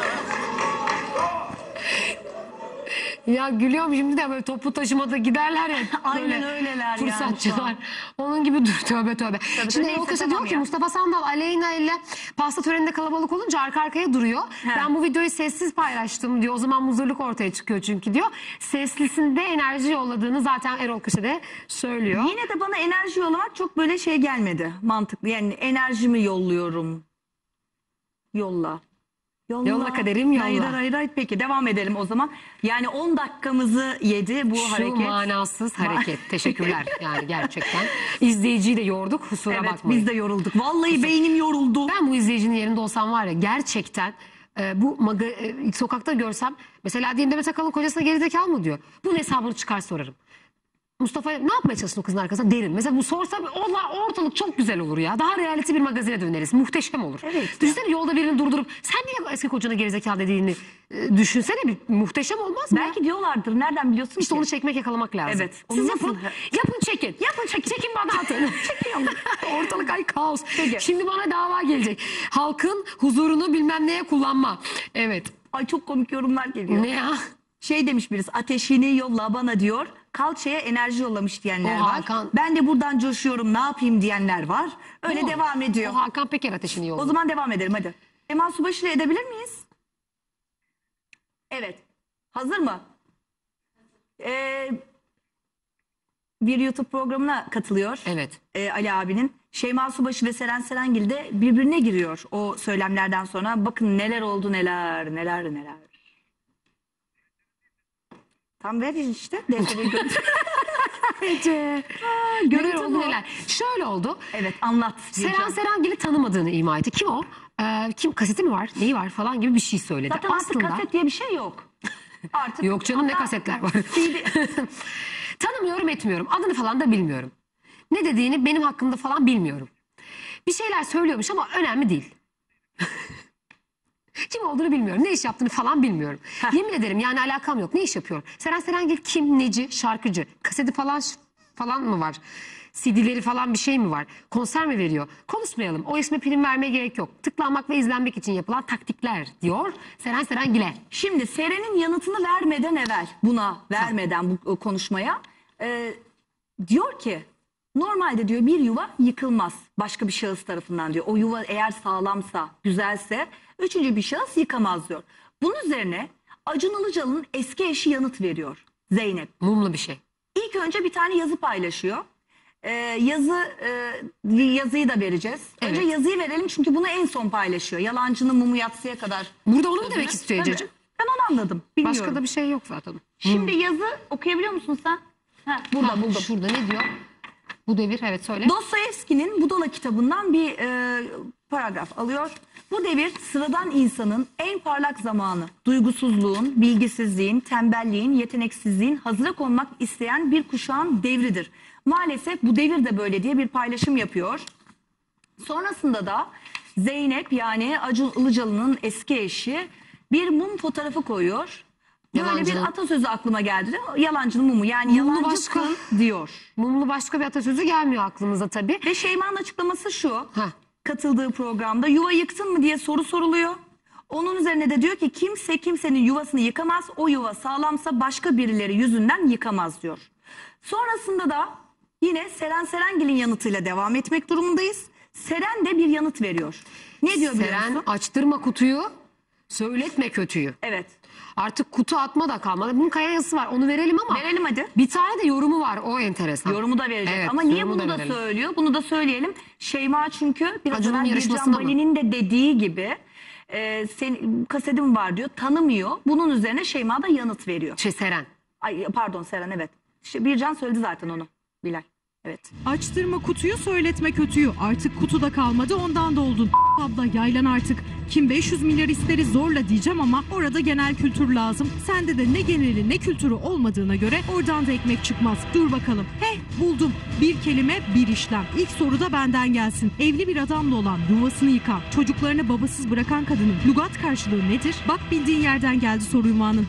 Ya gülüyorum şimdi de, böyle toplu taşımada giderler ya. Aynen öyleler fırsatçılar. yani. Onun gibi dur, tövbe tövbe. Şimdi neyse, Erol Köse tamam diyor ki ya. Mustafa Sandal Aleyna ile pasta töreninde kalabalık olunca arka arkaya duruyor. Ben bu videoyu sessiz paylaştım diyor. O zaman muzurluk ortaya çıkıyor çünkü diyor. Seslisinde enerji yolladığını zaten Erol Köse de söylüyor. Yine de bana enerji yollamak çok böyle şey gelmedi. Mantıklı. Yani enerjimi yolluyorum. Yolla. Yolla kaderim, yolla. Hayır. Peki devam edelim o zaman. Yani 10 dakikamızı yedi bu hareket. Şu manasız hareket. Teşekkürler. Yani gerçekten. İzleyiciyi de yorduk. Kusura bakmayın. Biz de yorulduk. Vallahi beynim yoruldu. Ben bu izleyicinin yerinde olsam var ya, gerçekten sokakta görsem, mesela diyelim Demet Akalın kocasına gerizekalı mı diyor. Bunun hesabını çıkar sorarım. Mustafa ne yapmaya çalıştın o kızın arkasında derim. Mesela bu sorsa ortalık çok güzel olur ya. Daha reality bir magazine döneriz. Muhteşem olur. Evet. Düşünsene yolda birini durdurup sen niye eski kocana gerizekalı dediğini düşünsene, bir muhteşem olmaz mı? Belki diyorlardır. Nereden biliyorsun İşte ki? onu çekmek, yakalamak lazım. Evet. Siz Onu yapın. nasıl- Yapın çekin. Çekin bana atın. Ortalık ay kaos. Peki. Şimdi bana dava gelecek. Halkın huzurunu bilmem neye kullanma. Evet. Ay çok komik yorumlar geliyor. Ne ya? Şey demiş birisi, ateşini yolla bana diyor. Kalçaya enerji yollamış diyenler O var. Hakan. Ben de buradan coşuyorum, ne yapayım diyenler var. Öyle Doğru. devam ediyor. O Hakan Peker ateşini yolladı. O zaman devam edelim hadi. Sema Subaşı ile edebilir miyiz? Evet. Hazır mı? Bir YouTube programına katılıyor. Evet. Ali abinin. Şeyma Subaşı ve Seren Serengil de birbirine giriyor o söylemlerden sonra. Bakın neler oldu, neler. Tam ver işte. Defteri götür. Neler oldu neler. Şöyle oldu. Evet, anlat. Seren Serengil'i tanımadığını ima etti. Kim o? Kim, kaseti mi var? Neyi var falan gibi bir şey söyledi. Zaten artık kaset diye bir şey yok. Artık yok canım, ne kasetler var. Tanımıyorum, etmiyorum. Adını falan da bilmiyorum. Ne dediğini benim hakkımda falan bilmiyorum. Bir şeyler söylüyormuş ama önemli değil. Kim olduğunu bilmiyorum. Ne iş yaptığını falan bilmiyorum. Yemin ederim yani alakam yok. Ne iş yapıyor? Seren Serengil kim? Neci? Şarkıcı. Kaseti falan mı var? CD'leri falan bir şey mi var? Konser mi veriyor? Konuşmayalım. O isme prim vermeye gerek yok. Tıklanmak ve izlenmek için yapılan taktikler diyor Seren Serengil'e. Şimdi Seren'in yanıtını vermeden evvel, buna vermeden bu konuşmaya diyor ki normalde diyor bir yuva yıkılmaz başka bir şahıs tarafından diyor. O yuva eğer sağlamsa, güzelse üçüncü bir şahıs yıkamaz diyor. Bunun üzerine Acun Ilıcalı'nın eski eşi yanıt veriyor, Zeynep. Mumlu bir şey. İlk önce bir tane yazı paylaşıyor. Yazıyı da vereceğiz. Evet. Önce yazıyı verelim çünkü bunu en son paylaşıyor. Yalancının mumu yatsıya kadar. Burada onu mu demek istiyor Ececiğim? Ben onu anladım. Bilmiyorum. Başka da bir şey yok zaten. Şimdi yazı okuyabiliyor musun sen? Burada buldum. Şurada ne diyor? Bu devir, evet söyle. Dostoyevski'nin Budala kitabından bir paragraf alıyor. Bu devir sıradan insanın en parlak zamanı. Duygusuzluğun, bilgisizliğin, tembelliğin, yeteneksizliğin hazıra konmak isteyen bir kuşağın devridir. Maalesef bu devir de böyle diye bir paylaşım yapıyor. Sonrasında da Zeynep yani Acun Ilıcalı'nın eski eşi bir mum fotoğrafı koyuyor. Böyle bir atasözü aklıma geldi. Yalancının mumu yani yalancısın diyor. Mumlu başka bir atasözü gelmiyor aklımıza tabii. Ve Şeyma'nın açıklaması şu. Katıldığı programda yuva yıktın mı diye soru soruluyor. Onun üzerine de diyor ki kimse kimsenin yuvasını yıkamaz. O yuva sağlamsa başka birileri yüzünden yıkamaz diyor. Sonrasında da yine Seren Serengil'in yanıtıyla devam etmek durumundayız. Seren de bir yanıt veriyor. Ne diyor biliyor musun? Seren açtırma kutuyu, söyletme kötüyü. Evet. Artık kutu atma da kalmadı. Bunun kaya yazısı var. Onu verelim ama. Verelim hadi. Bir tane de yorumu var. O enteresan. Yorumu da verecek. Evet, ama niye yorumu bunu da verelim. söylüyor? Bunu da söyleyelim. Şeyma çünkü biraz Acun'un evvel yarışmasında Bircan Bali'nin de dediği gibi senin kasetim var diyor. Tanımıyor. Bunun üzerine Şeyma da yanıt veriyor. Seren. Ay pardon Seren, evet. Bircan söyledi zaten onu. Bilal. Evet. Açtırma kutuyu, söyletme kötüyü. Artık kutuda kalmadı, ondan da oldun. Abla yaylan artık. Kim 500 milyar isteri zorla diyeceğim ama orada genel kültür lazım. Sende de ne geneli ne kültürü olmadığına göre oradan da ekmek çıkmaz. Dur bakalım. Buldum. Bir kelime bir işlem. İlk soru da benden gelsin. Evli bir adamla olan, yuvasını yıkan, çocuklarını babasız bırakan kadının lügat karşılığı nedir? Bak bildiğin yerden geldi soru Yuma'nın.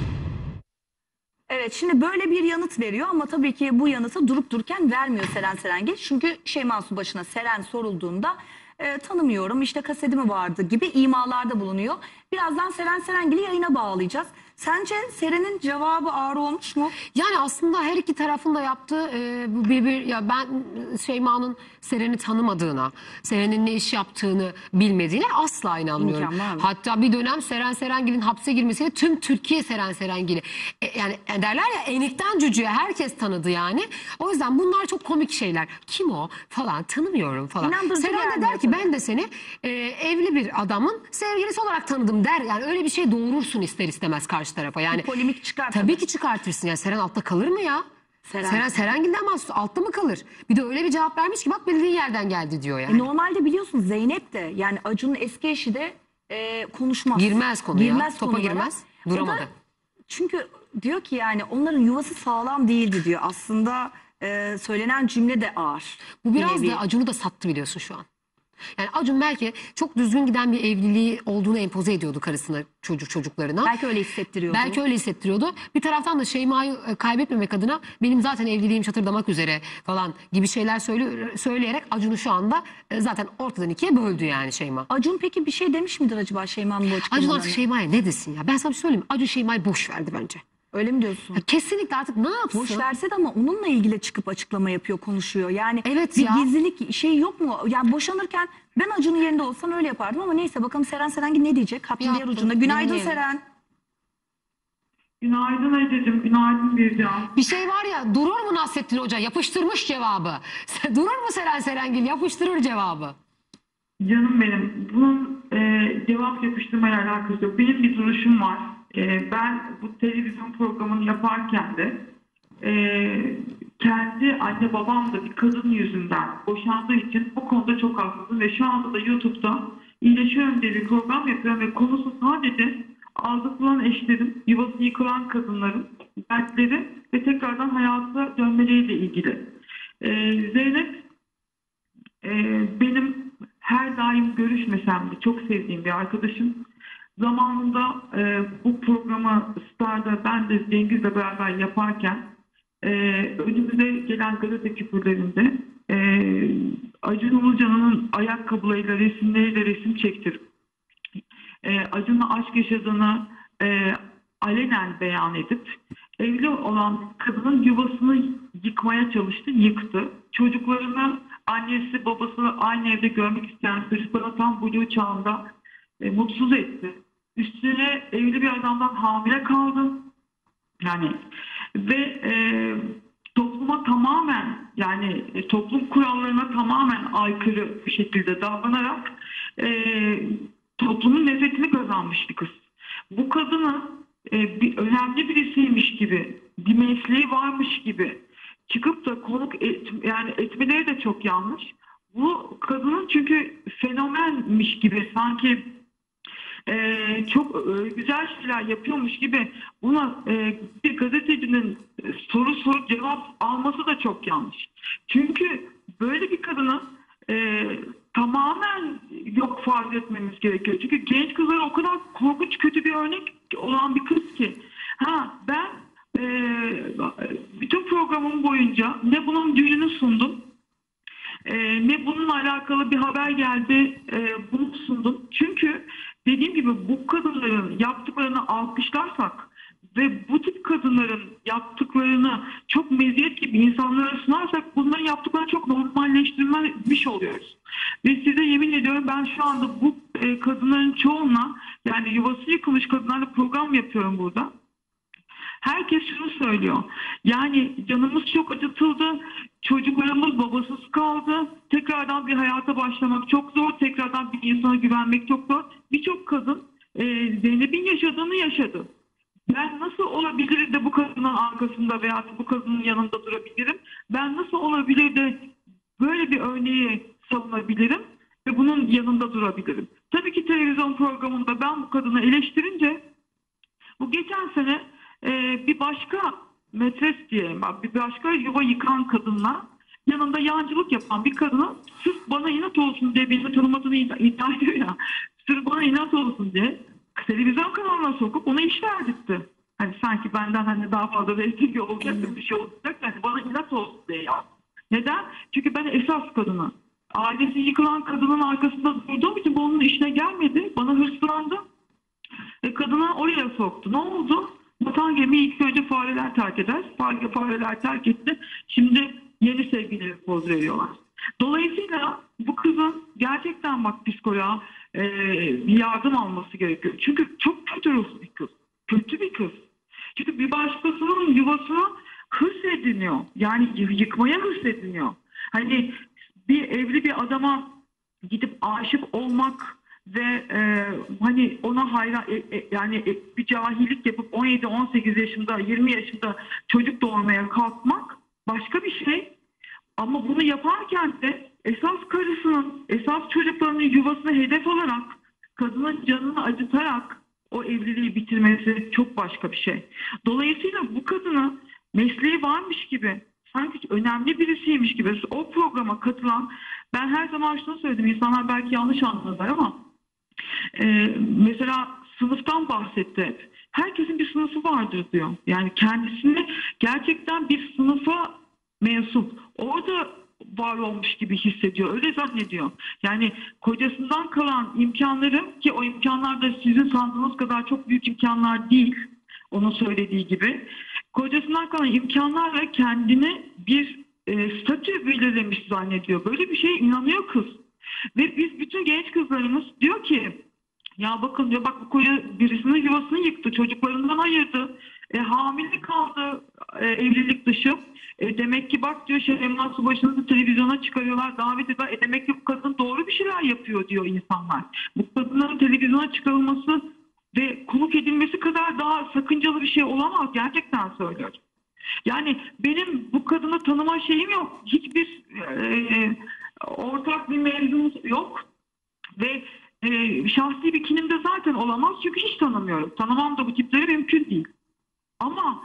Evet, şimdi böyle bir yanıt veriyor ama tabii ki bu yanıtı durup dururken vermiyor Seren Serengil. Çünkü Şeyma Subaşı'na Seren sorulduğunda tanımıyorum, işte kaseti mi vardı gibi imalarda bulunuyor. Birazdan Seren Serengil'i yayına bağlayacağız. Sence Seren'in cevabı ağır olmuş mu? Yani aslında her iki tarafın da yaptığı bu ya ben Şeyma'nın Seren'i tanımadığına, Seren'in ne iş yaptığını bilmediğine asla inanmıyorum. Mükemmel. Hatta bir dönem Seren Serengil'in hapse girmesiyle tüm Türkiye Seren Serengil'i yani derler ya enikten cücüye herkes tanıdı yani. O yüzden bunlar çok komik şeyler. Kim o falan tanımıyorum falan. İnandırıcı Seren de gelmiyor der ki tabii. ben de seni evli bir adamın sevgilisi olarak tanıdım der. Yani öyle bir şey doğurursun ister istemez karşı tarafa. Yani polemik çıkar. Tabii ki çıkartırsın. Yani Seren altta kalır mı ya? Seren Serengil'den mahsus altta mı kalır? Bir de öyle bir cevap vermiş ki bak bildiğin yerden geldi diyor yani. Normalde biliyorsun Zeynep de yani Acun'un eski eşi de konuşmaz. Girmez konuya. Girmez Topa konulara. girmez. O da Duramadı. çünkü diyor ki yani onların yuvası sağlam değildi diyor. Aslında söylenen cümle de ağır. Bu biraz Bir nevi. da Acun'u da sattı biliyorsun şu an. Yani Acun belki çok düzgün giden bir evliliği olduğunu empoze ediyordu karısına, çocuklarına. Belki öyle hissettiriyordu. Belki öyle hissettiriyordu. Bir taraftan da Şeyma'yı kaybetmemek adına benim zaten evliliğim çatırdamak üzere falan gibi şeyler söyleyerek Acun'u şu anda zaten ortadan ikiye böldü yani Şeyma. Acun peki bir şey demiş midir acaba Şeyma'nın bu açıklamalarına? Acun artık Şeyma'ya ne desin ya? Ben sana bir şey söyleyeyim mi? Acun Şeyma'yı boş verdi bence. Öyle mi diyorsun? Ya kesinlikle artık ne yapsın? Boş verse de ama onunla ilgili çıkıp açıklama yapıyor, konuşuyor. Yani evet bir ya. gizlilik şey yok mu? Yani boşanırken ben Acun'un yerinde olsam öyle yapardım ama neyse bakalım Seren Serengil ne diyecek? Hattın diğer ucunda. Günaydın dinleyelim. Seren. Günaydın Ececiğim, günaydın Bircan. Bir şey var ya, durur mu Nasrettin Hoca? Yapıştırmış cevabı. Durur mu Seren Serengil? Yapıştırır cevabı. Canım benim, bunun cevap yapıştırmayla alakası yok. Benim bir duruşum var. Ben bu televizyon programını yaparken de kendi anne babam da bir kadın yüzünden boşandığı için bu konuda çok haklıyım ve şu anda da YouTube'da iyileşiyorum diye bir program yapıyorum ve konusu sadece aldatılan eşlerin, yuvası yıkılan kadınların dertleri ve tekrardan hayata dönmeleriyle ilgili. Zeynep benim her daim görüşmesem de çok sevdiğim bir arkadaşım. Zamanında bu programı Star'da ben de Cengiz'le beraber yaparken önümüze gelen gazete küpürlerinde Acun Ilıcalı'nın ayakkabılarıyla, resimleriyle resim çektirip Acun'la aşk yaşadığını alenen beyan edip evli olan kadının yuvasını yıkmaya çalıştı, yıktı. Çocuklarını annesi babası aynı evde görmek isteyen çocuklara tam blue çağında mutsuz etti. Üstüne evli bir adamdan hamile kaldı. Yani ve topluma tamamen yani toplum kurallarına tamamen aykırı bir şekilde davranarak toplumun nefretini kazanmış bir kız. Bu kadını önemli birisiymiş gibi, bir mesleği varmış gibi çıkıp da konuk etmeleri de çok yanlış. Bu kadının çünkü fenomenmiş gibi sanki çok güzel şeyler yapıyormuş gibi buna bir gazetecinin soru cevap alması da çok yanlış. Çünkü böyle bir kadını tamamen yok farz etmemiz gerekiyor. Çünkü genç kızlar o kadar korkunç kötü bir örnek olan bir kız ki. Ben bütün programım boyunca ne bunun düğününü sundum ne bununla alakalı bir haber geldi bunu sundum. Çünkü dediğim gibi bu kadınların yaptıklarını alkışlarsak ve bu tip kadınların yaptıklarını çok meziyet gibi insanlara sunarsak bunların yaptıklarını çok normalleştirmiş oluyoruz. Ve size yemin ediyorum ben şu anda bu kadınların çoğunla Yani yuvası yıkılmış kadınlarla program yapıyorum burada. Herkes şunu söylüyor. Yani canımız çok acıtıldı. Çocuklarımız babasız kaldı. Tekrardan bir hayata başlamak çok zor. Tekrardan bir insana güvenmek çok zor. Birçok kadın Zeynep'in yaşadığını yaşadı. Ben nasıl olabilir de bu kadının arkasında veya bu kadının yanında durabilirim? Ben nasıl olabilir de böyle bir örneği savunabilirim ve bunun yanında durabilirim? Tabii ki televizyon programında ben bu kadını eleştirince bu geçen sene bir başka metres diye, bir başka yuva yıkan kadınla yanında yancılık yapan bir kadını sırf bana inat olsun diye, beni tanımadığını iddia ediyor ya, sırf bana inat olsun diye televizyon kanalına sokup ona iş verdirtti. Hani sanki benden hani daha fazla reytingi olacak bir şey olacak. Yani bana inat olsun diye ya. Neden? Çünkü ben esas kadını, ailesi yıkılan kadının arkasında durduğum için bu onun işine gelmedi. Bana hırslandı. Kadına oraya soktu. Ne oldu? Vatan gemiyi ilk önce fareler terk eder. Fareler terk etti. Şimdi yeni sevgilileri poz veriyorlar. Dolayısıyla bu kızın gerçekten bak psikoloğa bir yardım alması gerekiyor. Çünkü çok kötü ruhlu bir kız. Kötü bir kız. Çünkü bir başkasının yuvasına hırs ediniyor. Yani yıkmaya hırs ediniyor. Hani bir evli bir adama gidip aşık olmak ve hani ona hayran yani bir cahillik yapıp 17-18 yaşında 20 yaşında çocuk doğurmaya kalkmak başka bir şey. Ama bunu yaparken de esas karısının, esas çocuklarının yuvasını hedef alarak kadının canını acıtarak o evliliği bitirmesi çok başka bir şey. Dolayısıyla bu kadına mesleği varmış gibi, sanki önemli birisiymiş gibi o programa katılan, ben her zaman şunu söyledim, insanlar belki yanlış anladılar ama mesela sınıftan bahsetti hep. Herkesin bir sınıfı vardır diyor. Yani kendisini gerçekten bir sınıfa mensup, orada var olmuş gibi hissediyor. Öyle zannediyor. Yani kocasından kalan imkanları, ki o imkanlar da sizin sandığınız kadar çok büyük imkanlar değil. Onun söylediği gibi. Kocasından kalan imkanlarla kendine bir statü belirlemiş zannediyor. Böyle bir şeye inanıyor kız. Ve biz bütün genç kızlarımız diyor ki ya bakın diyor, bak bu koca birisinin yuvasını yıktı, çocuklarından ayırdı, hamile kaldı evlilik dışı. Demek ki bak diyor, Şehriman Subaşı'nı televizyona çıkarıyorlar, davet ediyorlar. Demek ki bu kadın doğru bir şeyler yapıyor diyor insanlar. Bu kadınların televizyona çıkarılması ve konuk edilmesi kadar daha sakıncalı bir şey olamaz. Gerçekten söylüyorum. Yani benim bu kadını tanıma şeyim yok. Hiçbir ortak bir mevzumuz yok. Ve şahsi bir kinim de zaten olamaz. Çünkü hiç tanımıyorum. Tanımam da bu tipleri mümkün değil. Ama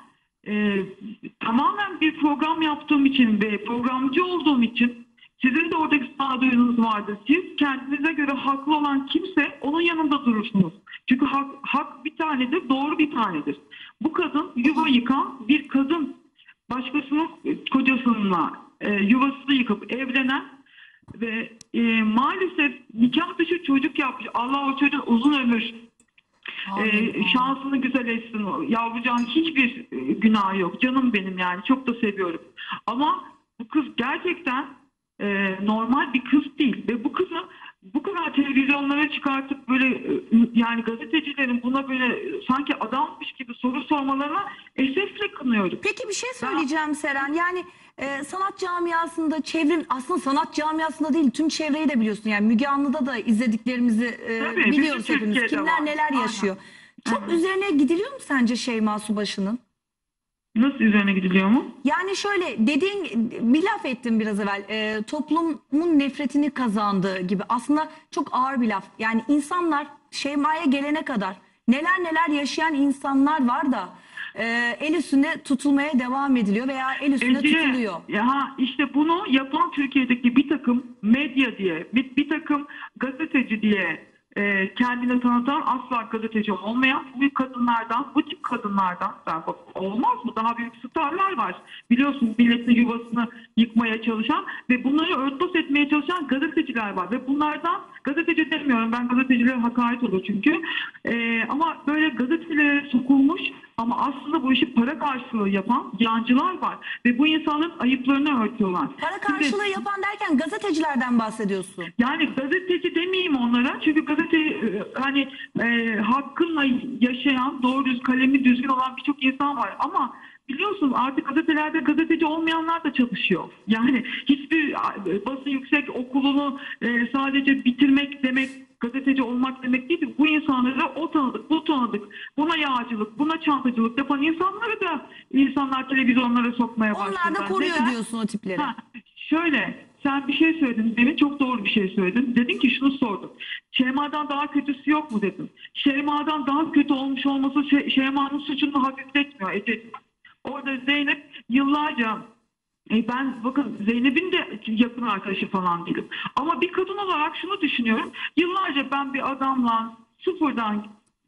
tamamen bir program yaptığım için ve programcı olduğum için sizin de oradaki sağduyunuz vardır. Siz kendinize göre haklı olan kimse onun yanında durursunuz. Çünkü hak bir tanedir, doğru bir tanedir. Bu kadın yuva yıkan bir kadın, başkasının kocasıyla yuvasını yıkıp evlenen ve maalesef nikah dışı çocuk yapmış. Allah o çocuğun uzun ömür şansını güzel etsin. Yavrucağın hiçbir günahı yok. Canım benim, yani çok da seviyorum. Ama bu kız gerçekten normal bir kız değil. Ve bu kızı bu kadar televizyonlara çıkartıp böyle yani gazetecilerin buna böyle sanki adammış gibi soru sormalarına esefle kınıyorum. Peki bir şey söyleyeceğim Seren. Yani sanat camiasında, aslında sanat camiasında değil, tüm çevreyi de biliyorsun. Yani Müge Anlı'da da izlediklerimizi biliyoruz hepimiz. Kimler neler yaşıyor. Çok üzerine gidiliyor mu sence Şeyma Subaşı'nın? Nasıl üzerine gidiliyor mu? Yani şöyle dediğin, bir laf ettim biraz evvel, toplumun nefretini kazandığı gibi, aslında çok ağır bir laf. Yani insanlar Şeyma'ya gelene kadar neler yaşayan insanlar var da el üstünde tutulmaya devam ediliyor veya el üstünde tutuluyor. Ya işte bunu yapan Türkiye'deki bir takım medya diye, bir takım gazeteci diye kendini tanıtan, asla gazeteci olmayan bu kadınlardan, bu tip kadınlardan, olmaz mı? Daha büyük starlar var. Biliyorsun, milletin yuvasını yıkmaya çalışan ve bunları örtbas etmeye çalışan gazeteciler var. Ve bunlardan, gazeteci demiyorum, ben gazetecilere hakaret olur çünkü. Ama böyle gazetelere sokulmuş Ama aslında bu işi para karşılığı yapan yancılar var. Ve bu insanların ayıplarını örtüyorlar. Para karşılığı yapan derken gazetecilerden bahsediyorsun. Yani gazeteci demeyeyim onlara. Çünkü gazete hani hakkınla yaşayan, doğru düz, kalemi düzgün olan birçok insan var. Ama biliyorsun artık gazetelerde gazeteci olmayanlar da çalışıyor. Yani hiçbir basın yüksek okulunu sadece bitirmek demek, gazeteci olmak demek değil. Bu insanları o tanıdık, bu tanıdık, buna yağcılık, buna çantacılık yapan insanları da insanlar televizyonlara sokmaya başladı. Onlar da koruyor diyorsun o tipleri. Şöyle, sen bir şey söyledin demin, çok doğru bir şey söyledin. Dedin ki şunu sordum. Şeyma'dan daha kötüsü yok mu dedim. Şeyma'dan daha kötü olmuş olması Şeyma'nın suçunu hafifletmiyor. Orada Zeynep yıllarca ben bakın Zeynep'in de yakın arkadaşı falan değilim. Ama bir kadın olarak şunu düşünüyorum. Yıllarca ben bir adamla sıfırdan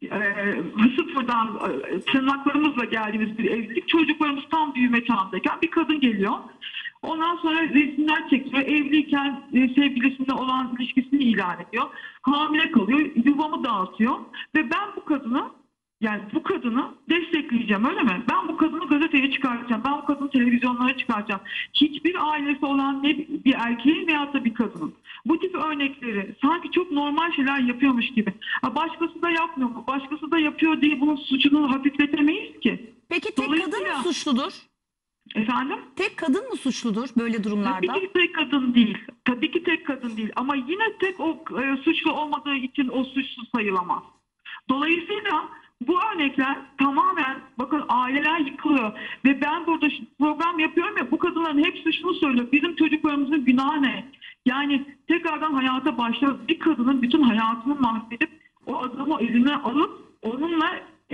tırnaklarımızla geldiğimiz bir evlilik. Çocuklarımız tam büyüme çağındayken bir kadın geliyor. Ondan sonra resimler çekiyor. Evliyken sevgilisiyle olan ilişkisini ilan ediyor. Hamile kalıyor. Yuvamı dağıtıyor. Ve ben bu kadını destekleyeceğim, öyle mi? Ben bu kadını gazeteye çıkartacağım. Ben bu kadını televizyonlara çıkartacağım. Hiçbir ailesi olan ne bir erkeğin veyahut da bir kadının bu tip örnekleri sanki çok normal şeyler yapıyormuş gibi. Başkası da yapmıyor mu? Başkası da yapıyor diye bunun suçunu hafifletemeyiz ki. Peki tek kadın mı suçludur? Efendim? Tek kadın mı suçludur böyle durumlarda? Tabii ki tek kadın değil. Tabii ki tek kadın değil. Ama yine tek o suçlu olmadığı için o suçsuz sayılamaz. Dolayısıyla bu örnekler tamamen bakın aileler yıkılıyor ve ben burada program yapıyorum ya bu kadınların hepsi şunu söylüyor. Bizim çocuklarımızın günahı ne? Yani tekrardan hayata başlıyor. Bir kadının bütün hayatını mahvedip o adamı eline alıp onunla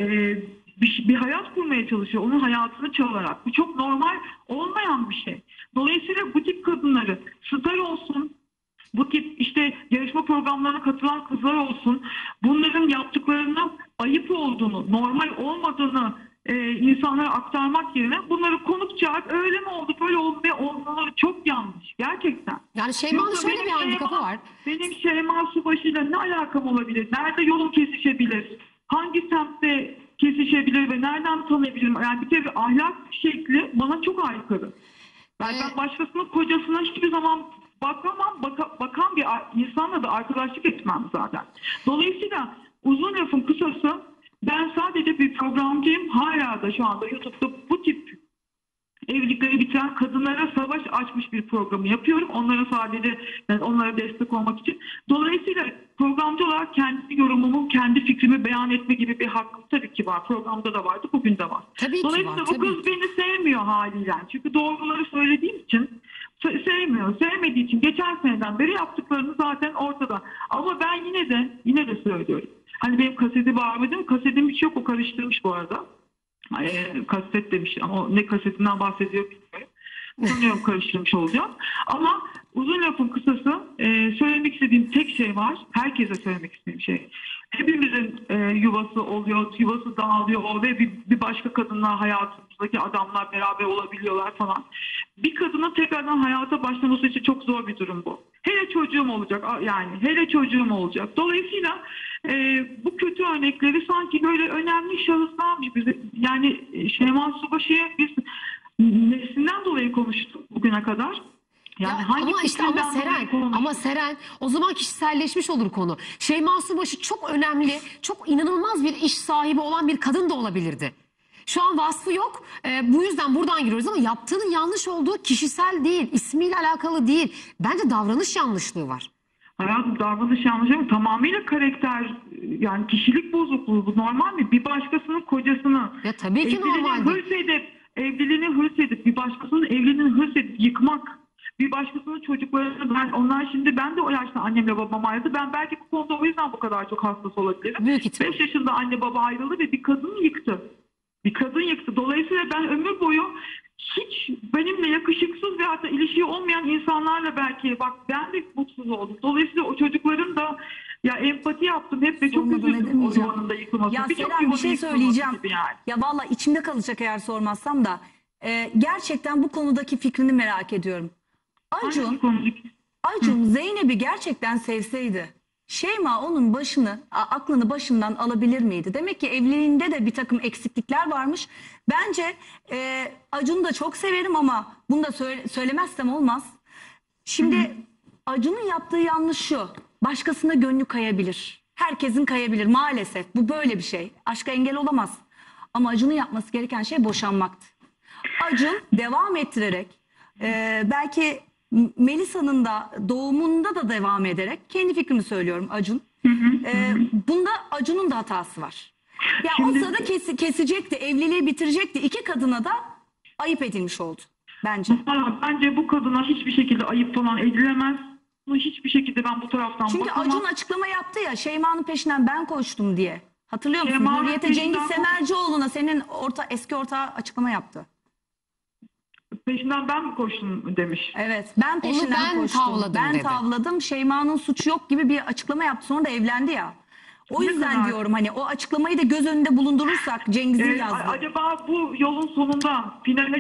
bir hayat kurmaya çalışıyor. Onun hayatını çalarak. Bu çok normal olmayan bir şey. Dolayısıyla bu tip kadınları star olsun, bu tip işte yarışma programlarına katılan kızlar olsun, bunların yaptıklarının ayıp olduğunu, normal olmadığını insanlara aktarmak yerine bunları konuk çağırıp öyle mi oldu, böyle olmaları çok yanlış. Gerçekten. Yani Şeyma'nın şöyle bir handikapı var. Benim Şeyma Subaşı'yla ne alakam olabilir? Nerede yolum kesişebilir? Hangi semtte kesişebilir ve nereden tanıyabilirim? Yani bir kere ahlak şekli bana çok aykırı. Ben başkasının kocasına hiçbir zaman bakamam, bakan bir insanla da arkadaşlık etmem zaten. Dolayısıyla uzun lafın kısası, ben sadece bir programcıyım. Hala da şu anda YouTube'da bu tip evlilikleri bitiren kadınlara savaş açmış bir programı yapıyorum. Onlara destek olmak için. Dolayısıyla programcı olarak kendi yorumumu, kendi fikrimi beyan etme gibi bir hakkım tabii ki var. Programda da vardı, bugün de var. Dolayısıyla bu kız beni sevmiyor haliyle. Çünkü doğruları söylediğim için sevmiyor. Sevmediği için geçen seneden beri yaptıklarını zaten ortada. Ama ben yine de söylüyorum. Hani benim kaseti var mı değil mi? Kasetim hiç yok, o karıştırmış bu arada. Kaset demiş ama ne kasetinden bahsediyor bilmiyorum. Sanıyorum karıştırmış olacağım. Ama uzun lafın kısası söylemek istediğim tek şey var. Herkese söylemek istediğim şey. Hepimizin yuvası oluyor, yuvası dağılıyor ve bir başka kadınla hayatımızdaki adamlar beraber olabiliyorlar falan. Bir kadının tekrardan hayata başlaması için çok zor bir durum bu. Hele çocuğum olacak. Dolayısıyla bu kötü örnekleri sanki böyle önemli şahıslarmış bize. Yani Şeyma Subaşı'ya biz nesinden dolayı konuştuk bugüne kadar. Yani ama Seren o zaman kişiselleşmiş olur konu. Şeyma Subaşı çok önemli, çok inanılmaz bir iş sahibi olan bir kadın da olabilirdi. Şu an vasfı yok. Bu yüzden buradan giriyoruz ama yaptığının yanlış olduğu kişisel değil, ismiyle alakalı değil. Bence davranış yanlışlığı var. Hayatım, davranış yanlışı ama tamamıyla karakter, yani kişilik bozukluğu. Bu normal mi? Bir başkasının kocasını tabii ki normal evliliğini hırs edip bir başkasının evliliğini hırs edip yıkmak, bir başkasının çocuklarını, ben de o yaşta annemle babam ayrıldı. Ben belki bu konuda o yüzden bu kadar çok hassas olabilirim. 5 yaşında anne baba ayrıldı ve bir kadın yıktı. Dolayısıyla ben ömür boyu hiç benimle yakışıksız ve hatta ilişki olmayan insanlarla belki ben de mutsuz oldum. Dolayısıyla o çocukların da empati yaptım hep ve çok üzüldüm o yuvanın da yıkılması. Ya Seren, bir şey söyleyeceğim. Ya vallahi içimde kalacak eğer sormazsam da. Gerçekten bu konudaki fikrini merak ediyorum. Acun Zeynep'i gerçekten sevseydi Şeyma onun aklını başından alabilir miydi? Demek ki evliliğinde de bir takım eksiklikler varmış. Bence Acun'u da çok severim ama bunu da söylemezsem olmaz. Şimdi Acun'un yaptığı yanlış şu. Başkasına gönlü kayabilir. Herkesin kayabilir maalesef. Bu böyle bir şey. Aşka engel olamaz. Ama Acun'un yapması gereken şey boşanmaktı. Acun devam ettirerek belki Melisa'nın da doğumunda da devam ederek, kendi fikrimi söylüyorum Acun. Bunda Acun'un da hatası var. Ya o sırada kesecekti, evliliği bitirecekti. İki kadına da ayıp edilmiş oldu bence. Bence bu kadına hiçbir şekilde ayıp falan edilemez. Bunu hiçbir şekilde ben bu taraftan Çünkü bakamam. Acun açıklama yaptı ya, Şeyma'nın peşinden ben koştum diye. Hatırlıyor musun? Şeyma'nın Hürriyet'e peşinden Cengiz Semercioğlu'na senin eski ortağı açıklama yaptı. Peşinden ben mi koştum demiş. Evet, ben peşinden koştum. Ben tavladım. Şeyma'nın suçu yok gibi bir açıklama yaptı. Sonra da evlendi ya. O yüzden diyorum hani o açıklamayı da göz önünde bulundurursak Cengiz'in yazdığı. Acaba bu yolun sonunda finale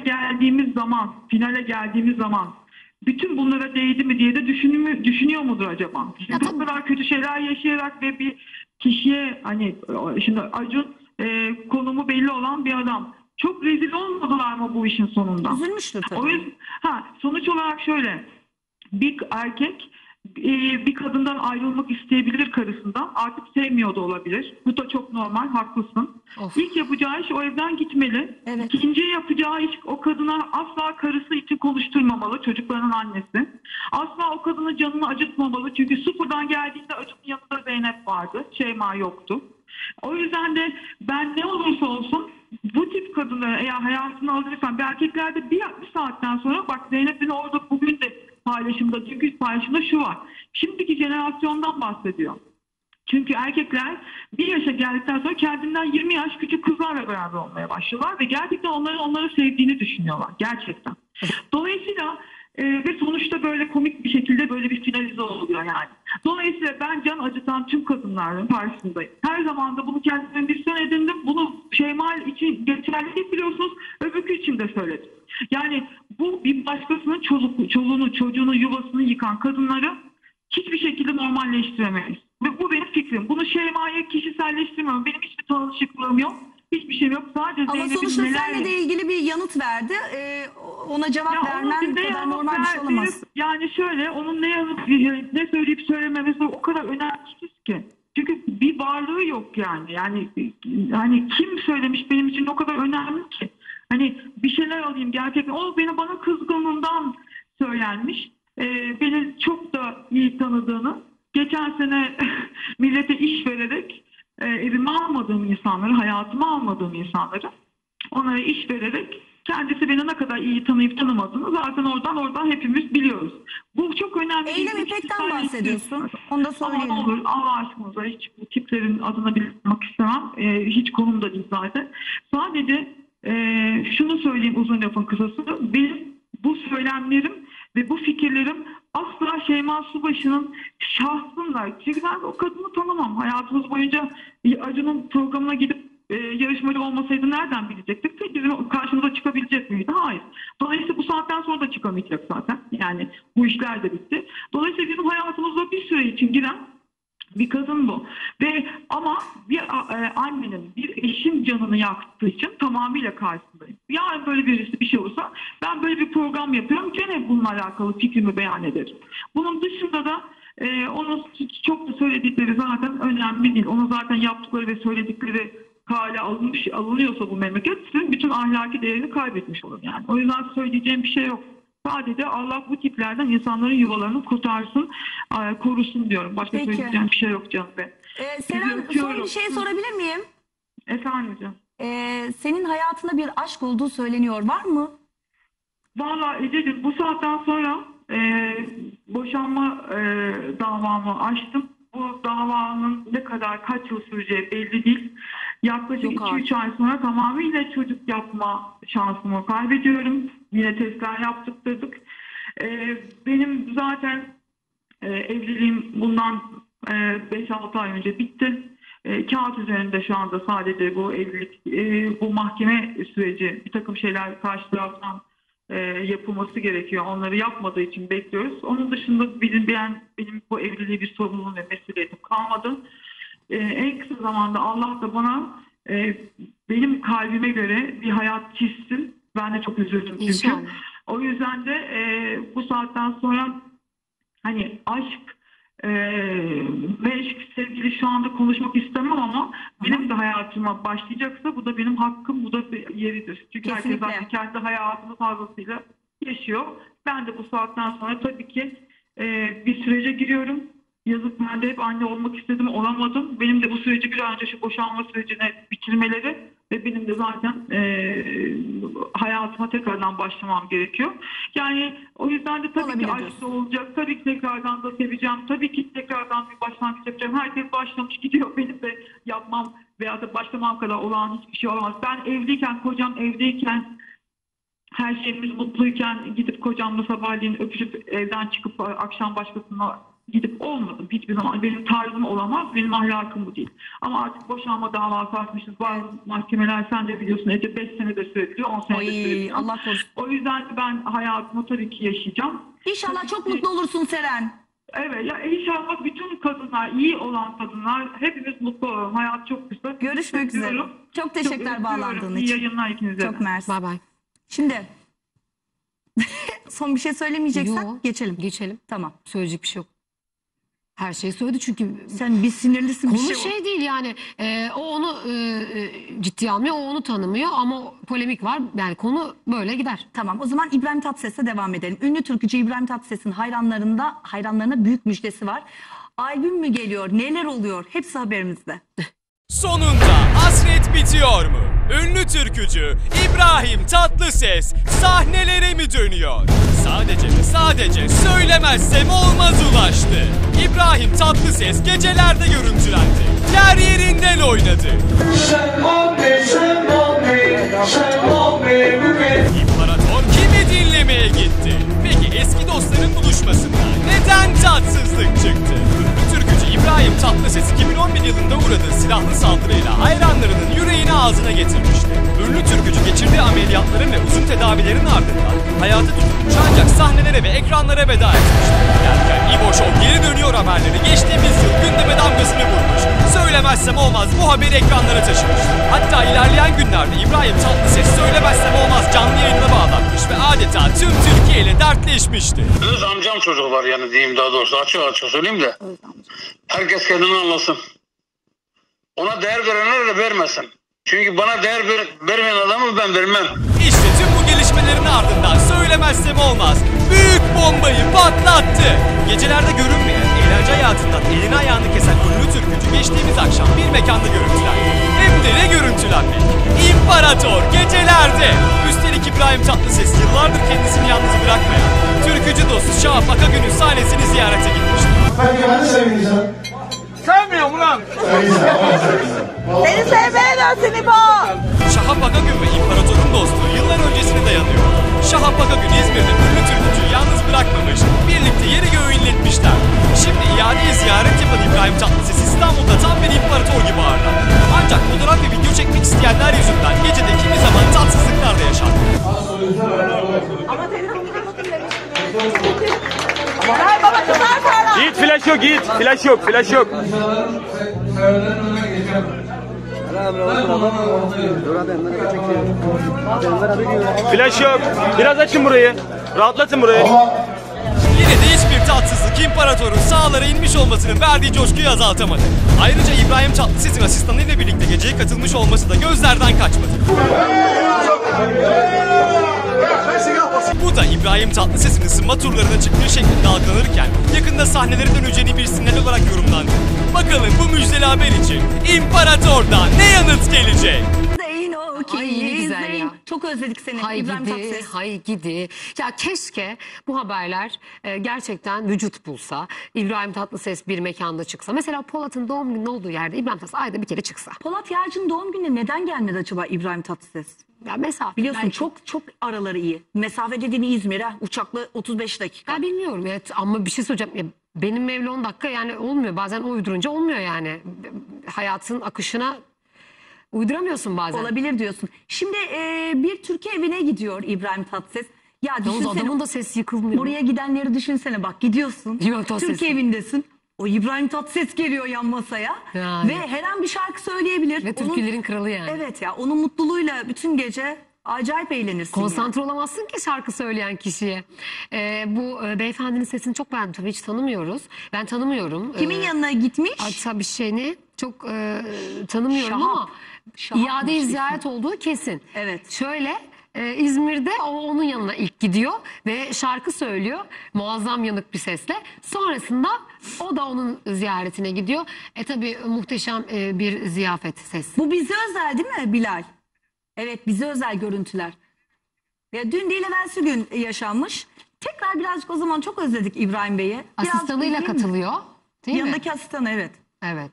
geldiğimiz zaman bütün bunlara değdi mi diye de düşünüyor mudur acaba? Çünkü o kadar kötü şeyler yaşayarak ve bir kişiye hani şimdi Acun konumu belli olan bir adam. Çok rezil olmadılar mı bu işin sonunda? Üzülmüştür tabii. O yüzden, sonuç olarak şöyle, bir erkek bir kadından ayrılmak isteyebilir karısından. Artık sevmiyor da olabilir. Bu da çok normal, haklısın. İlk yapacağı iş o evden gitmeli. Evet. İkinci yapacağı iş o kadına asla karısı için konuşturmamalı, çocukların annesi. Asla o kadının canını acıtmamalı. Çünkü sıfırdan geldiğinde Acun'un yanında Zeynep vardı. Şeyma yoktu. O yüzden de ben ne olursa olsun bu tip kadınları eğer hayatına alırsan, bir erkeklerde bir saatten sonra bak Zeynep'in orada bugün de paylaşımda, dünkü paylaşımda şu var. Şimdiki jenerasyondan bahsediyor. Çünkü erkekler bir yaşa geldikten sonra kendinden 20 yaş küçük kızlarla beraber olmaya başlıyorlar ve gerçekten onları sevdiğini düşünüyorlar. Gerçekten. Dolayısıyla ve sonuçta böyle komik bir şekilde böyle bir finalize oluyor yani. Dolayısıyla ben can acıtan tüm kadınların karşısındayım. Her zaman da bunu kendime bir son edindim. Bunu Şeyma için geçerli değil, biliyorsunuz. Öbürkü için de söyledim. Yani bu bir başkasının çoluğunu, çocuğunu, yuvasını yıkan kadınları hiçbir şekilde normalleştiremeyiz. Ve bu benim fikrim. Bunu Şeyma'ya kişiselleştirmiyorum. Benim hiçbir tanışıklığım yok. Hiçbir şeyim yok. Sadece ama sonuçta seninle de ilgili bir yanıt verdi. Ona cevap vermen kadar normal bir şey olamaz. Yani şöyle, onun ne söyleyip söylememesi o kadar önemsiz ki. Çünkü bir varlığı yok yani. Yani hani kim söylemiş benim için o kadar önemli ki. Hani bir şeyler alayım gerçekten. O bana kızgınlığından söylenmiş. Beni çok da iyi tanıdığını, geçen sene millete iş vererek evime almadığım insanları, hayatıma almadığım insanları onlara iş vererek kendisi beni ne kadar iyi tanıyıp tanımadığını zaten oradan hepimiz biliyoruz. Bu çok önemli. Eylem İpek'ten bahsediyorsun. Onu da söyleyelim. Ama olur, Allah aşkınıza, hiç bu tiplerin adına bilmek istemem. Hiç konumda değil zaten. Sadece şunu söyleyeyim uzun lafın kısası. Benim bu söylemlerim ve bu fikirlerim asla Şeyma Subaşı'nın şahsında. Çünkü ben o kadını tanımam. Hayatımız boyunca Acun'un programına gidip yarışmacı olmasaydı nereden bilecektik? Tek bizim karşımıza çıkabilecek miydi? Hayır. Dolayısıyla bu saatten sonra da çıkamayacak zaten. Yani bu işler de bitti. Dolayısıyla bizim hayatımızda bir süre için giren bir kadın bu. Ve ama bir annenin, bir eşin canını yaktığı için tamamıyla karşısındayım. Yani böyle birisi bir şey olursa ben böyle bir program yapıyorum. Gene bununla alakalı fikrimi beyan ederim. Bunun dışında da onun çok da söyledikleri zaten önemli değil. Onun zaten yaptıkları ve söyledikleri kale alınıyorsa bu memleket sizin bütün ahlaki değerini kaybetmiş olur yani. O yüzden söyleyeceğim bir şey yok. Sadece Allah bu tiplerden insanların yuvalarını kurtarsın, korusun diyorum. Başka söyleyeceğim bir şey yok canım be. Seren, son bir şey sorabilir miyim? Efendim canım. Senin hayatında bir aşk olduğu söyleniyor. Var mı? Vallahi Ececiğim, bu saatten sonra boşanma davamı açtım. Bu davanın ne kadar, kaç yıl süreceği belli değil. Yaklaşık 2-3 ay sonra tamamıyla çocuk yapma şansımı kaybediyorum. Yine testler yaptırdık. Benim zaten evliliğim bundan 5-6 ay önce bitti. Kağıt üzerinde şu anda sadece bu evlilik, bu mahkeme süreci, bir takım şeyler karşı taraftan yapılması gerekiyor. Onları yapmadığı için bekliyoruz. Onun dışında benim bu evliliğe bir sorumluluğum ve mesuliyetim kalmadı. En kısa zamanda Allah da bana benim kalbime göre bir hayat çizsin. Ben de çok üzüldüm çünkü. İnşallah. O yüzden de bu saatten sonra hani aşk, meşk, sevgili şu anda konuşmak istemem ama benim de hayatıma başlayacaksa bu da benim hakkım, bu da bir yeridir. Çünkü herkes zaten kendi hayatını fazlasıyla yaşıyor. Ben de bu saatten sonra tabii ki bir sürece giriyorum. Yazık, ben de hep anne olmak istedim, olamadım. Benim de bu süreci bir an önce şu boşanma sürecine bitirmeleri ve benim de zaten hayatıma tekrardan başlamam gerekiyor. Yani o yüzden de tabii ki aşk da olacak. Tabii ki tekrardan da seveceğim. Tabii ki tekrardan bir başlangıç yapacağım. Herkes başlamış gidiyor. Benim de yapmam veya da başlamam kadar olan hiçbir şey olamaz. Ben evliyken, kocam evdeyken, her şeyimiz mutluyken gidip kocamla sabahleyin öpüşüp evden çıkıp akşam başkasına gidip olmadım. Hiçbir zaman benim tarzım olamaz. Benim ahlakım bu değil. Ama artık boşanma davası açmışız. Bazı mahkemeler, sen de biliyorsun, 5 senede sürebiliyor, 10 senede sürebiliyor. Allah korusun. O yüzden ben hayatımı tabii ki yaşayacağım. İnşallah çok mutlu olursun Seren. Evet ya, inşallah bütün kadınlar, iyi olan kadınlar, hepimiz mutlu olalım. Hayat çok kısa. Görüşmek üzere. Çok teşekkürler bağlandığın için. İyi yayınlar ikinize. Çok mersi. Bye bye. Şimdi son bir şey söylemeyeceksen Yo, geçelim. Geçelim. Tamam. Söyleyecek bir şey yok. Her şeyi söyledi çünkü sen bir sinirlisin. Konu bir şey değil yani. O onu ciddiye almıyor, o onu tanımıyor ama polemik var. Yani konu böyle gider. Tamam, o zaman İbrahim Tatlıses'e devam edelim. Ünlü türkücü İbrahim Tatlıses'in hayranlarına büyük müjdesi var. Albüm mü geliyor, neler oluyor? Hepsi haberimizde. Sonunda hasret bitiyor mu? Ünlü türkücü İbrahim Tatlıses sahnelere mi dönüyor? Sadece söylemezsem olmaz ulaştı. İbrahim Tatlıses gecelerde görüntülendi. Yer yerinden oynadı. İmparator kimi dinlemeye gitti? Peki eski dostların buluşmasında neden tatsızlık çıktı? Ünlü türkücü İbrahim Tatlıses 2011 yılında uğradığı silahlı saldırıyla hayranlarının yüreğini ağzına getirmişti. Ünlü türkücü geçirdiği ameliyatların ve uzun tedavilerin ardından hayatı tutulmuş ancak sahnelere ve ekranlara veda etmişti. Derken İbo Show geri dönüyor haberleri geçtiğimiz yıl gündeme damgasını vurmuş. Söylemezsem olmaz bu haberi ekranlara taşımıştı. Hatta ilerleyen günlerde İbrahim Tatlıses söylemezsem olmaz canlı yayınına bağlanmış ve adeta tüm Türkiye ile dertleşmişti. Öz amcam çocuk var yani diyeyim, daha doğrusu açık söyleyeyim de. Herkes kendini anlasın. Ona değer verenler de vermesin. Çünkü bana değer vermeyen adamı ben vermem. İşte tüm bu gelişmelerin ardından söylemezsem olmaz büyük bombayı patlattı. Gecelerde görünmeyen eğlence hayatından elini ayağını kesen ünlü türkücü geçtiğimiz akşam bir mekanda görüntülendi. Hem de ne görüntülenmek? İmparator gecelerde. Üstelik İbrahim Tatlıses yıllardır kendisini yalnız bırakmayan türkücü dostu Şahap Akagün'ün sahnesini ziyarete gitmişti. Ben de sevmeyeceğim. Sevmiyorum ulan. Seni sevmeye dönsün İbo. Şahap Akagün ve İmparator'un dostluğu yıllar öncesine dayanıyor. Şahap Akagün İzmir'de ünlü türkücüyü yalnız bırakmamış, birlikte yeri göğü inletmişler. Şimdi iadeye ziyaret yapan İbrahim Tatlıses İstanbul'da tam bir imparator gibi ağırlandı. Ancak fotoğraf ve video çekmek isteyenler yüzünden gecede kimi zaman tatsızlıklar da yaşandı. Ama telefonunu kapatın demiştim. Ver baba, kızar Ferhat. Git flash yok, git flash yok, flash yok. Flash yok. Biraz açın burayı. Rahatlatın burayı. Yine de hiçbir tatsızlık imparatorun sahalara inmiş olmasının verdiği coşkuyu azaltamadı. Ayrıca İbrahim Tatlıses'in asistanıyla birlikte geceye katılmış olması da gözlerden kaçmadı. Bu da İbrahim Tatlıses'in ısınma turlarına çıktığı şeklinde algılanırken yakında sahnelere döneceğini bir sinyal olarak yorumlandı. Bakalım bu müjdeli haber için İmparator'dan ne yanıt gelecek? Ay ne güzel ya. Çok özledik seni hay İbrahim gidi, Tatlıses. hay gidi. Ya keşke bu haberler gerçekten vücut bulsa. İbrahim Tatlıses bir mekanda çıksa. Mesela Polat'ın doğum günü olduğu yerde İbrahim Tatlıses ayda bir kere çıksa. Polat Yağcı'nın doğum gününe neden gelmedi acaba İbrahim Tatlıses? Ya mesafe. Biliyorsun belki. çok araları iyi. Mesafe dediğin İzmir'e uçakla 35 dakika. Ya bilmiyorum evet ama bir şey söyleyeceğim. Ya benim evli 10 dakika yani olmuyor. Bazen o uydurunca olmuyor yani. Hayatın akışına uyduramıyorsun bazen. Olabilir diyorsun. Şimdi bir Türkiye evine gidiyor İbrahim Tatlıses. Ya Yalnız düşünsene, adamın da sesi yıkılmıyor. oraya gidenleri düşünsene, bak gidiyorsun. İbrahim Tatlıses. Türkiye evindesin. O İbrahim Tatlıses geliyor yan masaya. Yani. Ve her an bir şarkı söyleyebilir. Ve türkülerin kralı yani. Evet ya, onun mutluluğuyla bütün gece acayip eğlenirsin. Konsantre olamazsın ki şarkı söyleyen kişiye. Bu beyefendinin sesini çok beğendim. Tabii hiç tanımıyoruz. Ben tanımıyorum. Kimin yanına gitmiş? Tabii çok tanımıyorum Şahap. ama Şahapmış iade-i ismi. ziyaret olduğu kesin. Evet. Şöyle İzmir'de onun yanına ilk gidiyor ve şarkı söylüyor. Muazzam yanık bir sesle. Sonrasında o da onun ziyaretine gidiyor. Tabii muhteşem bir ziyafet ses. Bu bize özel değil mi Bilal? Evet, bize özel görüntüler. Ya dün değil evvelsi gün yaşanmış. Tekrar birazcık o zaman çok özledik İbrahim Bey'i. Asistanıyla katılıyor. Değil mi? Yanındaki asistanı, evet. Evet.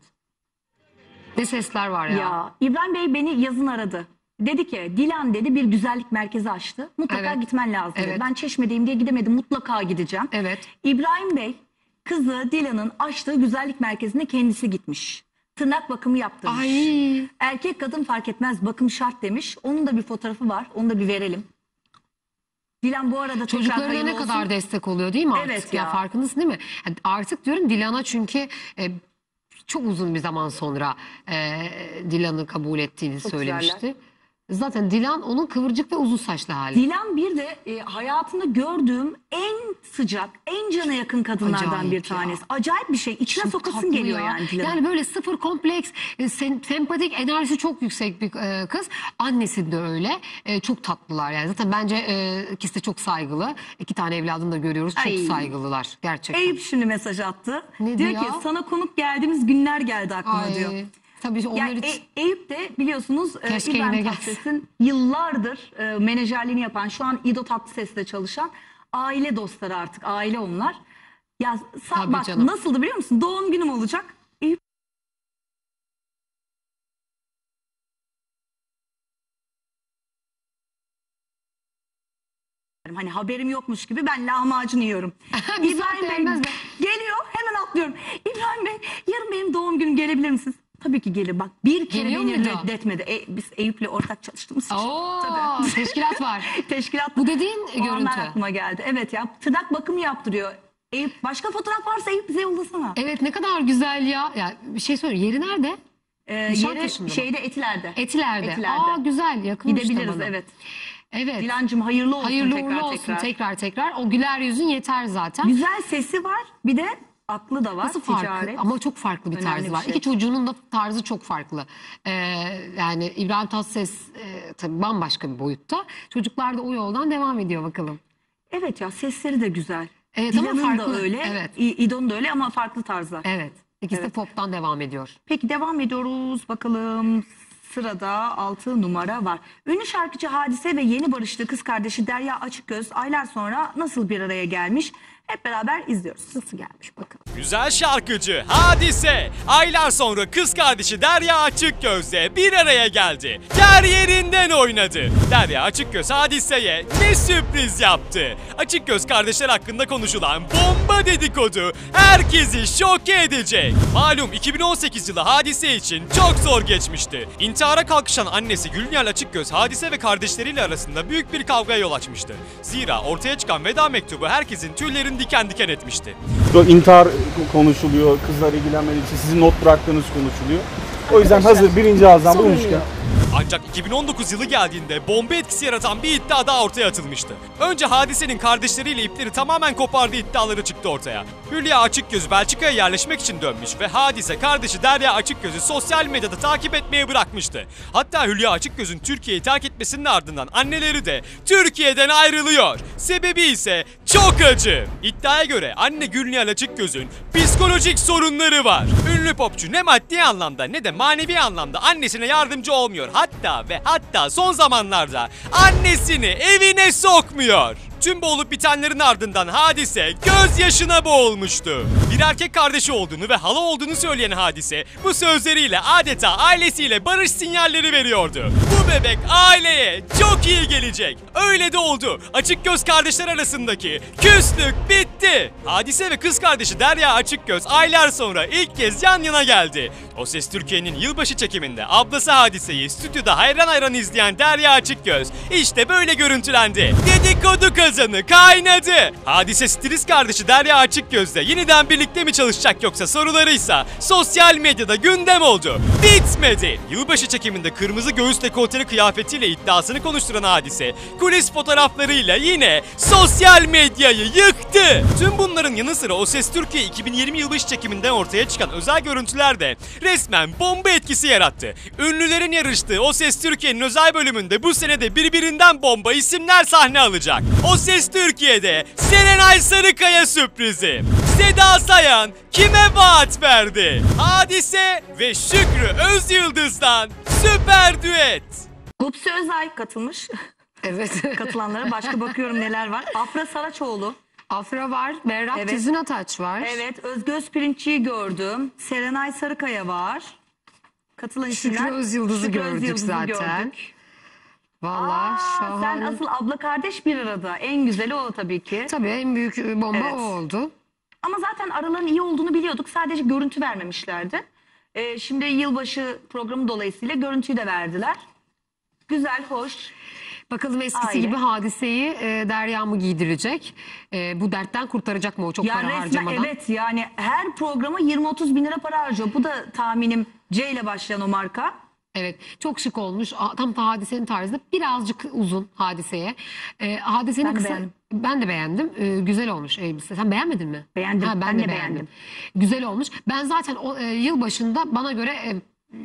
Ne sesler var ya. Ya İbrahim Bey beni yazın aradı. Dedi ki Dilan dedi bir güzellik merkezi açtı. Mutlaka Evet. gitmen lazım dedi. Evet. Ben Çeşme'deyim diye gidemedim. Mutlaka gideceğim. Evet. İbrahim Bey kızı Dilan'ın açtığı güzellik merkezine kendisi gitmiş. Tırnak bakımı yaptırmış. Ay. Erkek kadın fark etmez, bakım şart demiş. Onun da bir fotoğrafı var. Onu da bir verelim. Dilan bu arada tekrar Çocuklarına hayırlı ne olsun. kadar destek oluyor değil mi artık? Evet ya. ya. Farkındasın değil mi? Yani artık diyorum Dilan'a çünkü çok uzun bir zaman sonra Dilan'ı kabul ettiğini Çok söylemişti. güzeller. Zaten Dilan onun kıvırcık ve uzun saçlı hali. Dilan bir de hayatımda gördüğüm en sıcak, en cana yakın kadınlardan Acayip bir ya. tanesi. Acayip bir şey. İçine Çok sokasın tatlı geliyor ya. yani Dilan'ın. Yani böyle sıfır kompleks, sempatik, enerjisi çok yüksek bir kız. Annesi de öyle. Çok tatlılar yani. Zaten bence ikisi de çok saygılı. 2 tane evladını da görüyoruz. Çok Ay. saygılılar gerçekten. Eyüp şimdi mesaj attı. Ne diyor diyor? ki sana konuk geldiğimiz günler geldi aklıma Ay, diyor. Tabii onlar Yani için. Eyüp de biliyorsunuz Keşke yine İbrahim gelse. Tatlıses'in yıllardır menajerliğini yapan, şu an İdo Tatlıses'te çalışan aile dostları artık. Aile onlar. Ya Tabii bak canım. nasıldı biliyor musun? Doğum günüm olacak. Eyüp hani haberim yokmuş gibi ben lahmacun yiyorum. Bir İbrahim saat Bey gelmez mi? geliyor, hemen atlıyorum. İbrahim Bey yarın benim doğum günüm, gelebilir misiniz? Tabii ki gelir. Bak bir kere Geliyor beni muydu? reddetmedi. Biz Eyüp'le ortak çalıştığımız için. Oo, Tabii. teşkilat var. Teşkilat. Bu dediğin O anlar görüntü. aklıma geldi. Evet ya, tırnak bakımı yaptırıyor. Eyüp, başka fotoğraf varsa Eyüp bize yollasana. Evet, ne kadar güzel ya. Ya bir şey söyleyeyim. Yeri nerede? Nişantaşı'nda mı? Şeyde Etiler'de. Etiler'de. Aa, güzel, yakınmış da Gidebiliriz bana. evet. Evet. Dilancığım hayırlı olsun Hayırlı tekrar uğurlu olsun tekrar. O güler yüzün yeter zaten. Güzel sesi var, bir de aklı da var. Nasıl farklı? Ticaret. Ama çok farklı bir Önemli tarzı bir var. şey. İki çocuğunun da tarzı çok farklı. Yani İbrahim Tatlıses tabii bambaşka bir boyutta. Çocuklar da o yoldan devam ediyor bakalım. Evet ya, sesleri de güzel. Evet, ama Dilan'ın da farklı. öyle. Evet. İdo'nun da öyle ama farklı tarzlar. Evet. İkisi de Evet. pop'tan devam ediyor. Peki devam ediyoruz. Bakalım sırada 6 numara var. Ünlü şarkıcı Hadise ve yeni barıştığı kız kardeşi Derya Açıkgöz aylar sonra nasıl bir araya gelmiş? Hep beraber izliyoruz. Nasıl gelmiş bakalım. Güzel şarkıcı Hadise aylar sonra kız kardeşi Derya Açıkgöz'le bir araya geldi. Yer yerinden oynadı. Derya Açıkgöz Hadise'ye ne sürpriz yaptı. Açıkgöz kardeşler hakkında konuşulan bomba dedikodu herkesi şoke edecek. Malum 2018 yılı Hadise için çok zor geçmişti. İntihara kalkışan annesi Gülnihal Açıkgöz Hadise ve kardeşleriyle arasında büyük bir kavgaya yol açmıştı. Zira ortaya çıkan veda mektubu herkesin tüylerini diken diken etmişti. İntihar konuşuluyor, kızlar ilgilenmediği için sizin not bıraktığınız konuşuluyor. O yüzden hazır birinci ağızdan bulmuşken. Ancak 2019 yılı geldiğinde bomba etkisi yaratan bir iddia daha ortaya atılmıştı. Önce Hadise'nin kardeşleriyle ipleri tamamen kopardığı iddiaları çıktı ortaya. Hülya Açıkgöz Belçika'ya yerleşmek için dönmüş ve Hadise kardeşi Derya Açıkgöz'ü sosyal medyada takip etmeye bırakmıştı. Hatta Hülya Açıkgöz'ün Türkiye'yi terk etmesinin ardından anneleri de Türkiye'den ayrılıyor. Sebebi ise çok acı. İddiaya göre anne Gülnihal Açıkgöz'ün psikolojik sorunları var. Ünlü popçu ne maddi anlamda ne de manevi anlamda annesine yardımcı olmuyor. Hatta son zamanlarda annesini evine sokmuyor. Tüm bu olup bitenlerin ardından Hadise gözyaşına boğulmuştu. Bir erkek kardeşi olduğunu ve hala olduğunu söyleyen Hadise bu sözleriyle adeta ailesiyle barış sinyalleri veriyordu. Bu bebek aileye çok iyi gelecek. Öyle de oldu. Açıkgöz kardeşler arasındaki küslük bitti. Hadise ve kız kardeşi Derya Açıkgöz aylar sonra ilk kez yan yana geldi. O Ses Türkiye'nin yılbaşı çekiminde ablası Hadise'yi stüdyoda hayran hayran izleyen Derya Açıkgöz işte böyle görüntülendi. Dedikodu kazandı. kazanı kaynadı. Hadise stilist kardeşi Derya Açıkgöz'le yeniden birlikte mi çalışacak yoksa sorularıysa sosyal medyada gündem oldu. Bitmedi. Yılbaşı çekiminde kırmızı göğüs dekolteli kıyafetiyle iddiasını konuşturan Hadise, kulis fotoğraflarıyla yine sosyal medyayı yıktı. Tüm bunların yanı sıra O Ses Türkiye 2020 yılbaşı çekiminden ortaya çıkan özel görüntüler de resmen bomba etkisi yarattı. Ünlülerin yarıştığı O Ses Türkiye'nin özel bölümünde bu sene de birbirinden bomba isimler sahne alacak. O Ses Türkiye'de Serenay Sarıkaya sürprizi. Seda Sayan kime vaat verdi? Hadise ve Şükrü Özyıldız'dan süper düet. Gupse Özay katılmış. Evet. Katılanlara başka bakıyorum neler var. Afra Saraçoğlu. Afra var. Berrak Tüzün Ataç var. Evet. Özge Özpirinççi'yi gördüm. Serenay Sarıkaya var. Katılan isimler. Şükrü Özyıldız'ı gördük zaten. Gördük. Vallahi şahane. Sen asıl abla kardeş bir arada. En güzeli o tabii ki. Tabii en büyük bomba Evet. o oldu. Ama zaten aralarının iyi olduğunu biliyorduk. Sadece görüntü vermemişlerdi. Şimdi yılbaşı programı dolayısıyla görüntüyü de verdiler. Güzel, hoş. Bakalım eskisi Aile. gibi Hadise'yi Derya mı giydirecek? Bu dertten kurtaracak mı o çok Ya para resmen harcamadan? evet, yani her programa 20-30 bin lira para harcıyor. Bu da tahminim C ile başlayan o marka. Evet, çok şık olmuş. Tam da Hadise'nin tarzı. Birazcık uzun Hadiseye. Hadise'nin Ben de kısa... beğendim. Ben de beğendim. Güzel olmuş elbise. Sen beğenmedin mi? Beğendim. Ben de beğendim. Güzel olmuş. Ben zaten o yılbaşında bana göre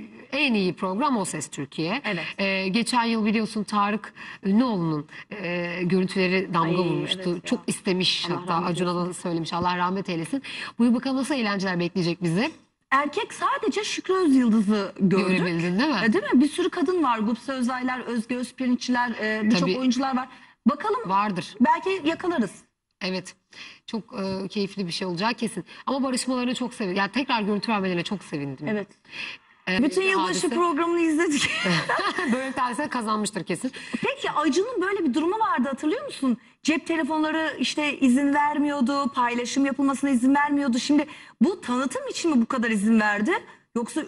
en iyi program O Ses Türkiye. Evet. Geçen yıl biliyorsun Tarık Ünlüoğlu'nun görüntüleri damga Ay, vurmuştu. evet ya. Çok istemiş. Allah Hatta rahmet Acun'a da söylemiş. Allah rahmet eylesin. Bu yıl bakalım nasıl eğlenceler bekleyecek bizi. Erkek sadece Şükrü Özyıldız'ı gördük. Görebildin değil mi? Değil mi? Bir sürü kadın var. Gupse Özaylar, Özge Özpirinççiler, birçok Tabii. oyuncular var. Bakalım. Vardır. Belki yakalarız. Evet. Çok keyifli bir şey olacağı kesin. Ama barışmalarını çok sevindim. Yani tekrar görüntü vermelerine çok sevindim. Evet. Bütün yılbaşı programını izledik. Böyle bir tanesi kazanmıştır kesin. Peki Acun'un böyle bir durumu vardı, hatırlıyor musun? Cep telefonları işte izin vermiyordu, paylaşım yapılmasına izin vermiyordu. Şimdi bu tanıtım için mi bu kadar izin verdi? Yoksa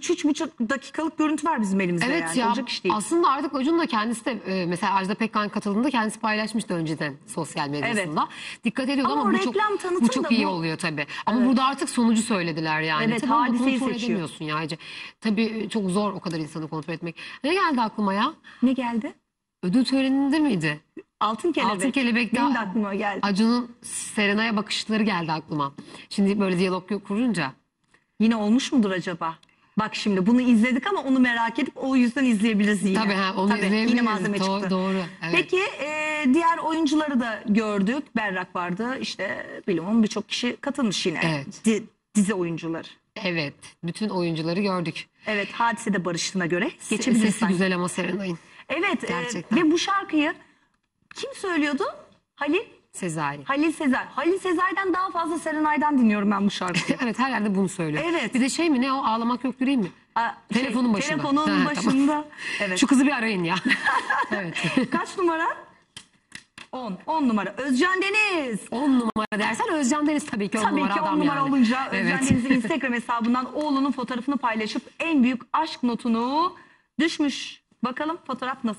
3,5 dakikalık görüntü var bizim elimizde Evet yani. ya, Olacak iş değil. aslında artık Acun da kendisi de mesela Ajda Pekkan katıldığında kendisi paylaşmıştı önceden sosyal medyasında. Dikkat ediyordu Ama ama, o bu çok, reklam tanıtım bu çok da iyi bu. oluyor tabii. Ama burada artık sonucu söylediler yani. Evet, Tabii onu Hadise'yi kontrol seçiyor. edemiyorsun ya. Tabii çok zor o kadar insanı kontrol etmek. Ne geldi aklıma ya? Ne geldi? Ödül töreninde miydi? Altın Kelebek. Altın Kelebek'te Benim de aklıma geldi. Acun'un Serenay'a bakışları geldi aklıma. Şimdi böyle diyalog kurunca. Yine olmuş mudur acaba? Bak şimdi bunu izledik ama onu merak edip o yüzden izleyebiliriz yine. Tabii onu izleyebiliriz. Yine malzeme Doğru, çıktı. doğru. Evet. Peki diğer oyuncuları da gördük. Berrak vardı. İşte bilmem birçok kişi katılmış yine. Evet. Dizi oyuncuları. Evet. Bütün oyuncuları gördük. Evet, Hadise de barıştığına göre geçebiliriz. Sesi sanki. güzel ama Serenay'ın. Evet. Gerçekten. Ve bu şarkıyı kim söylüyordu? Halil Sezai. Halil Sezai. Halil Sezai'den daha fazla Serenay'dan dinliyorum ben bu şarkıyı. Evet, her yerde bunu söylüyor. Evet. Bir de şey mi ne o ağlamak yok değil mi? Telefonun başında. Telefonun Ha, başında. tamam. Evet. Şu kızı bir arayın ya. Evet. Kaç numara? 10. 10 numara. Özcan Deniz. 10 numara dersen Özcan Deniz tabii ki 10 Tabii numara ki 10 adam numara yani. olunca Özcan Evet. Deniz'in Instagram hesabından oğlunun fotoğrafını paylaşıp en büyük aşk notunu düşmüş. Bakalım fotoğraf nasıl?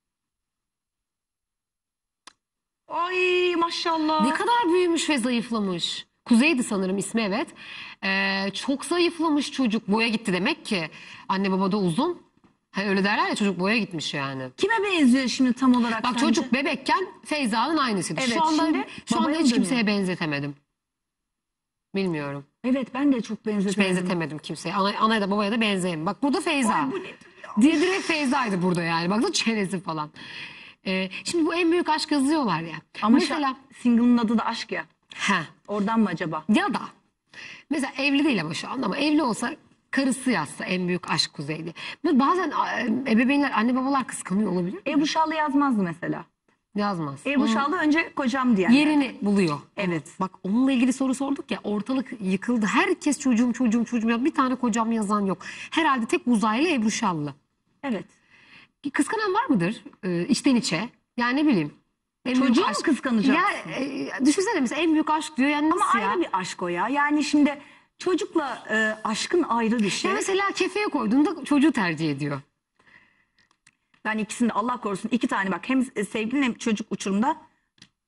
Ay maşallah. Ne kadar büyümüş ve zayıflamış. Kuzey'di sanırım ismi, evet. Çok zayıflamış çocuk. Boya gitti demek ki. Anne baba da uzun. Öyle derler ya, çocuk boya gitmiş yani. Kime benziyor şimdi tam olarak Bak sence? çocuk bebekken Feyza'nın aynısıydı. Evet, şu anda babaya hiç dönüyor. kimseye benzetemedim. Bilmiyorum. Evet, ben de çok Hiç benzetemedim. benzetemedim kimseye. Anaya da babaya da benzeyim. Bak burada Feyza. Ay, bu nedir ya? Direkt Feyza'ydı burada yani. Baksana çenesi falan. Şimdi bu en büyük aşk yazıyorlar ya. Ama mesela single'ın adı da aşk ya. ha, Oradan mı acaba? ya da mesela evli değil ama şu anda, ama evli olsa karısı yazsa en büyük aşk Kuzey'di. Ve bazen ebeveynler, anne babalar kıskanıyor olabilir. Ebru Şallı yazmazdı mesela. Yazmaz. Ebru Şallı önce kocam diyen. Yerini buluyor. Evet. Bak onunla ilgili soru sorduk ya, ortalık yıkıldı. Herkes çocuğum ya. Bir tane kocam yazan yok. Herhalde tek uzaylı Ebru Şallı. Evet. Kıskanan var mıdır? İçten içe. Yani ne bileyim. En büyük Çocuğu mu aşk. kıskanacak? Ya düşünsene mesela en büyük aşk diyor. Yani Ama nasıl ya? ayrı bir aşk o ya. Yani şimdi çocukla aşkın ayrı bir şey. Ya mesela kefeye koyduğunda çocuğu tercih ediyor. Ben ikisini de Allah korusun 2 tane bak, hem sevgilin hem çocuk uçurumda.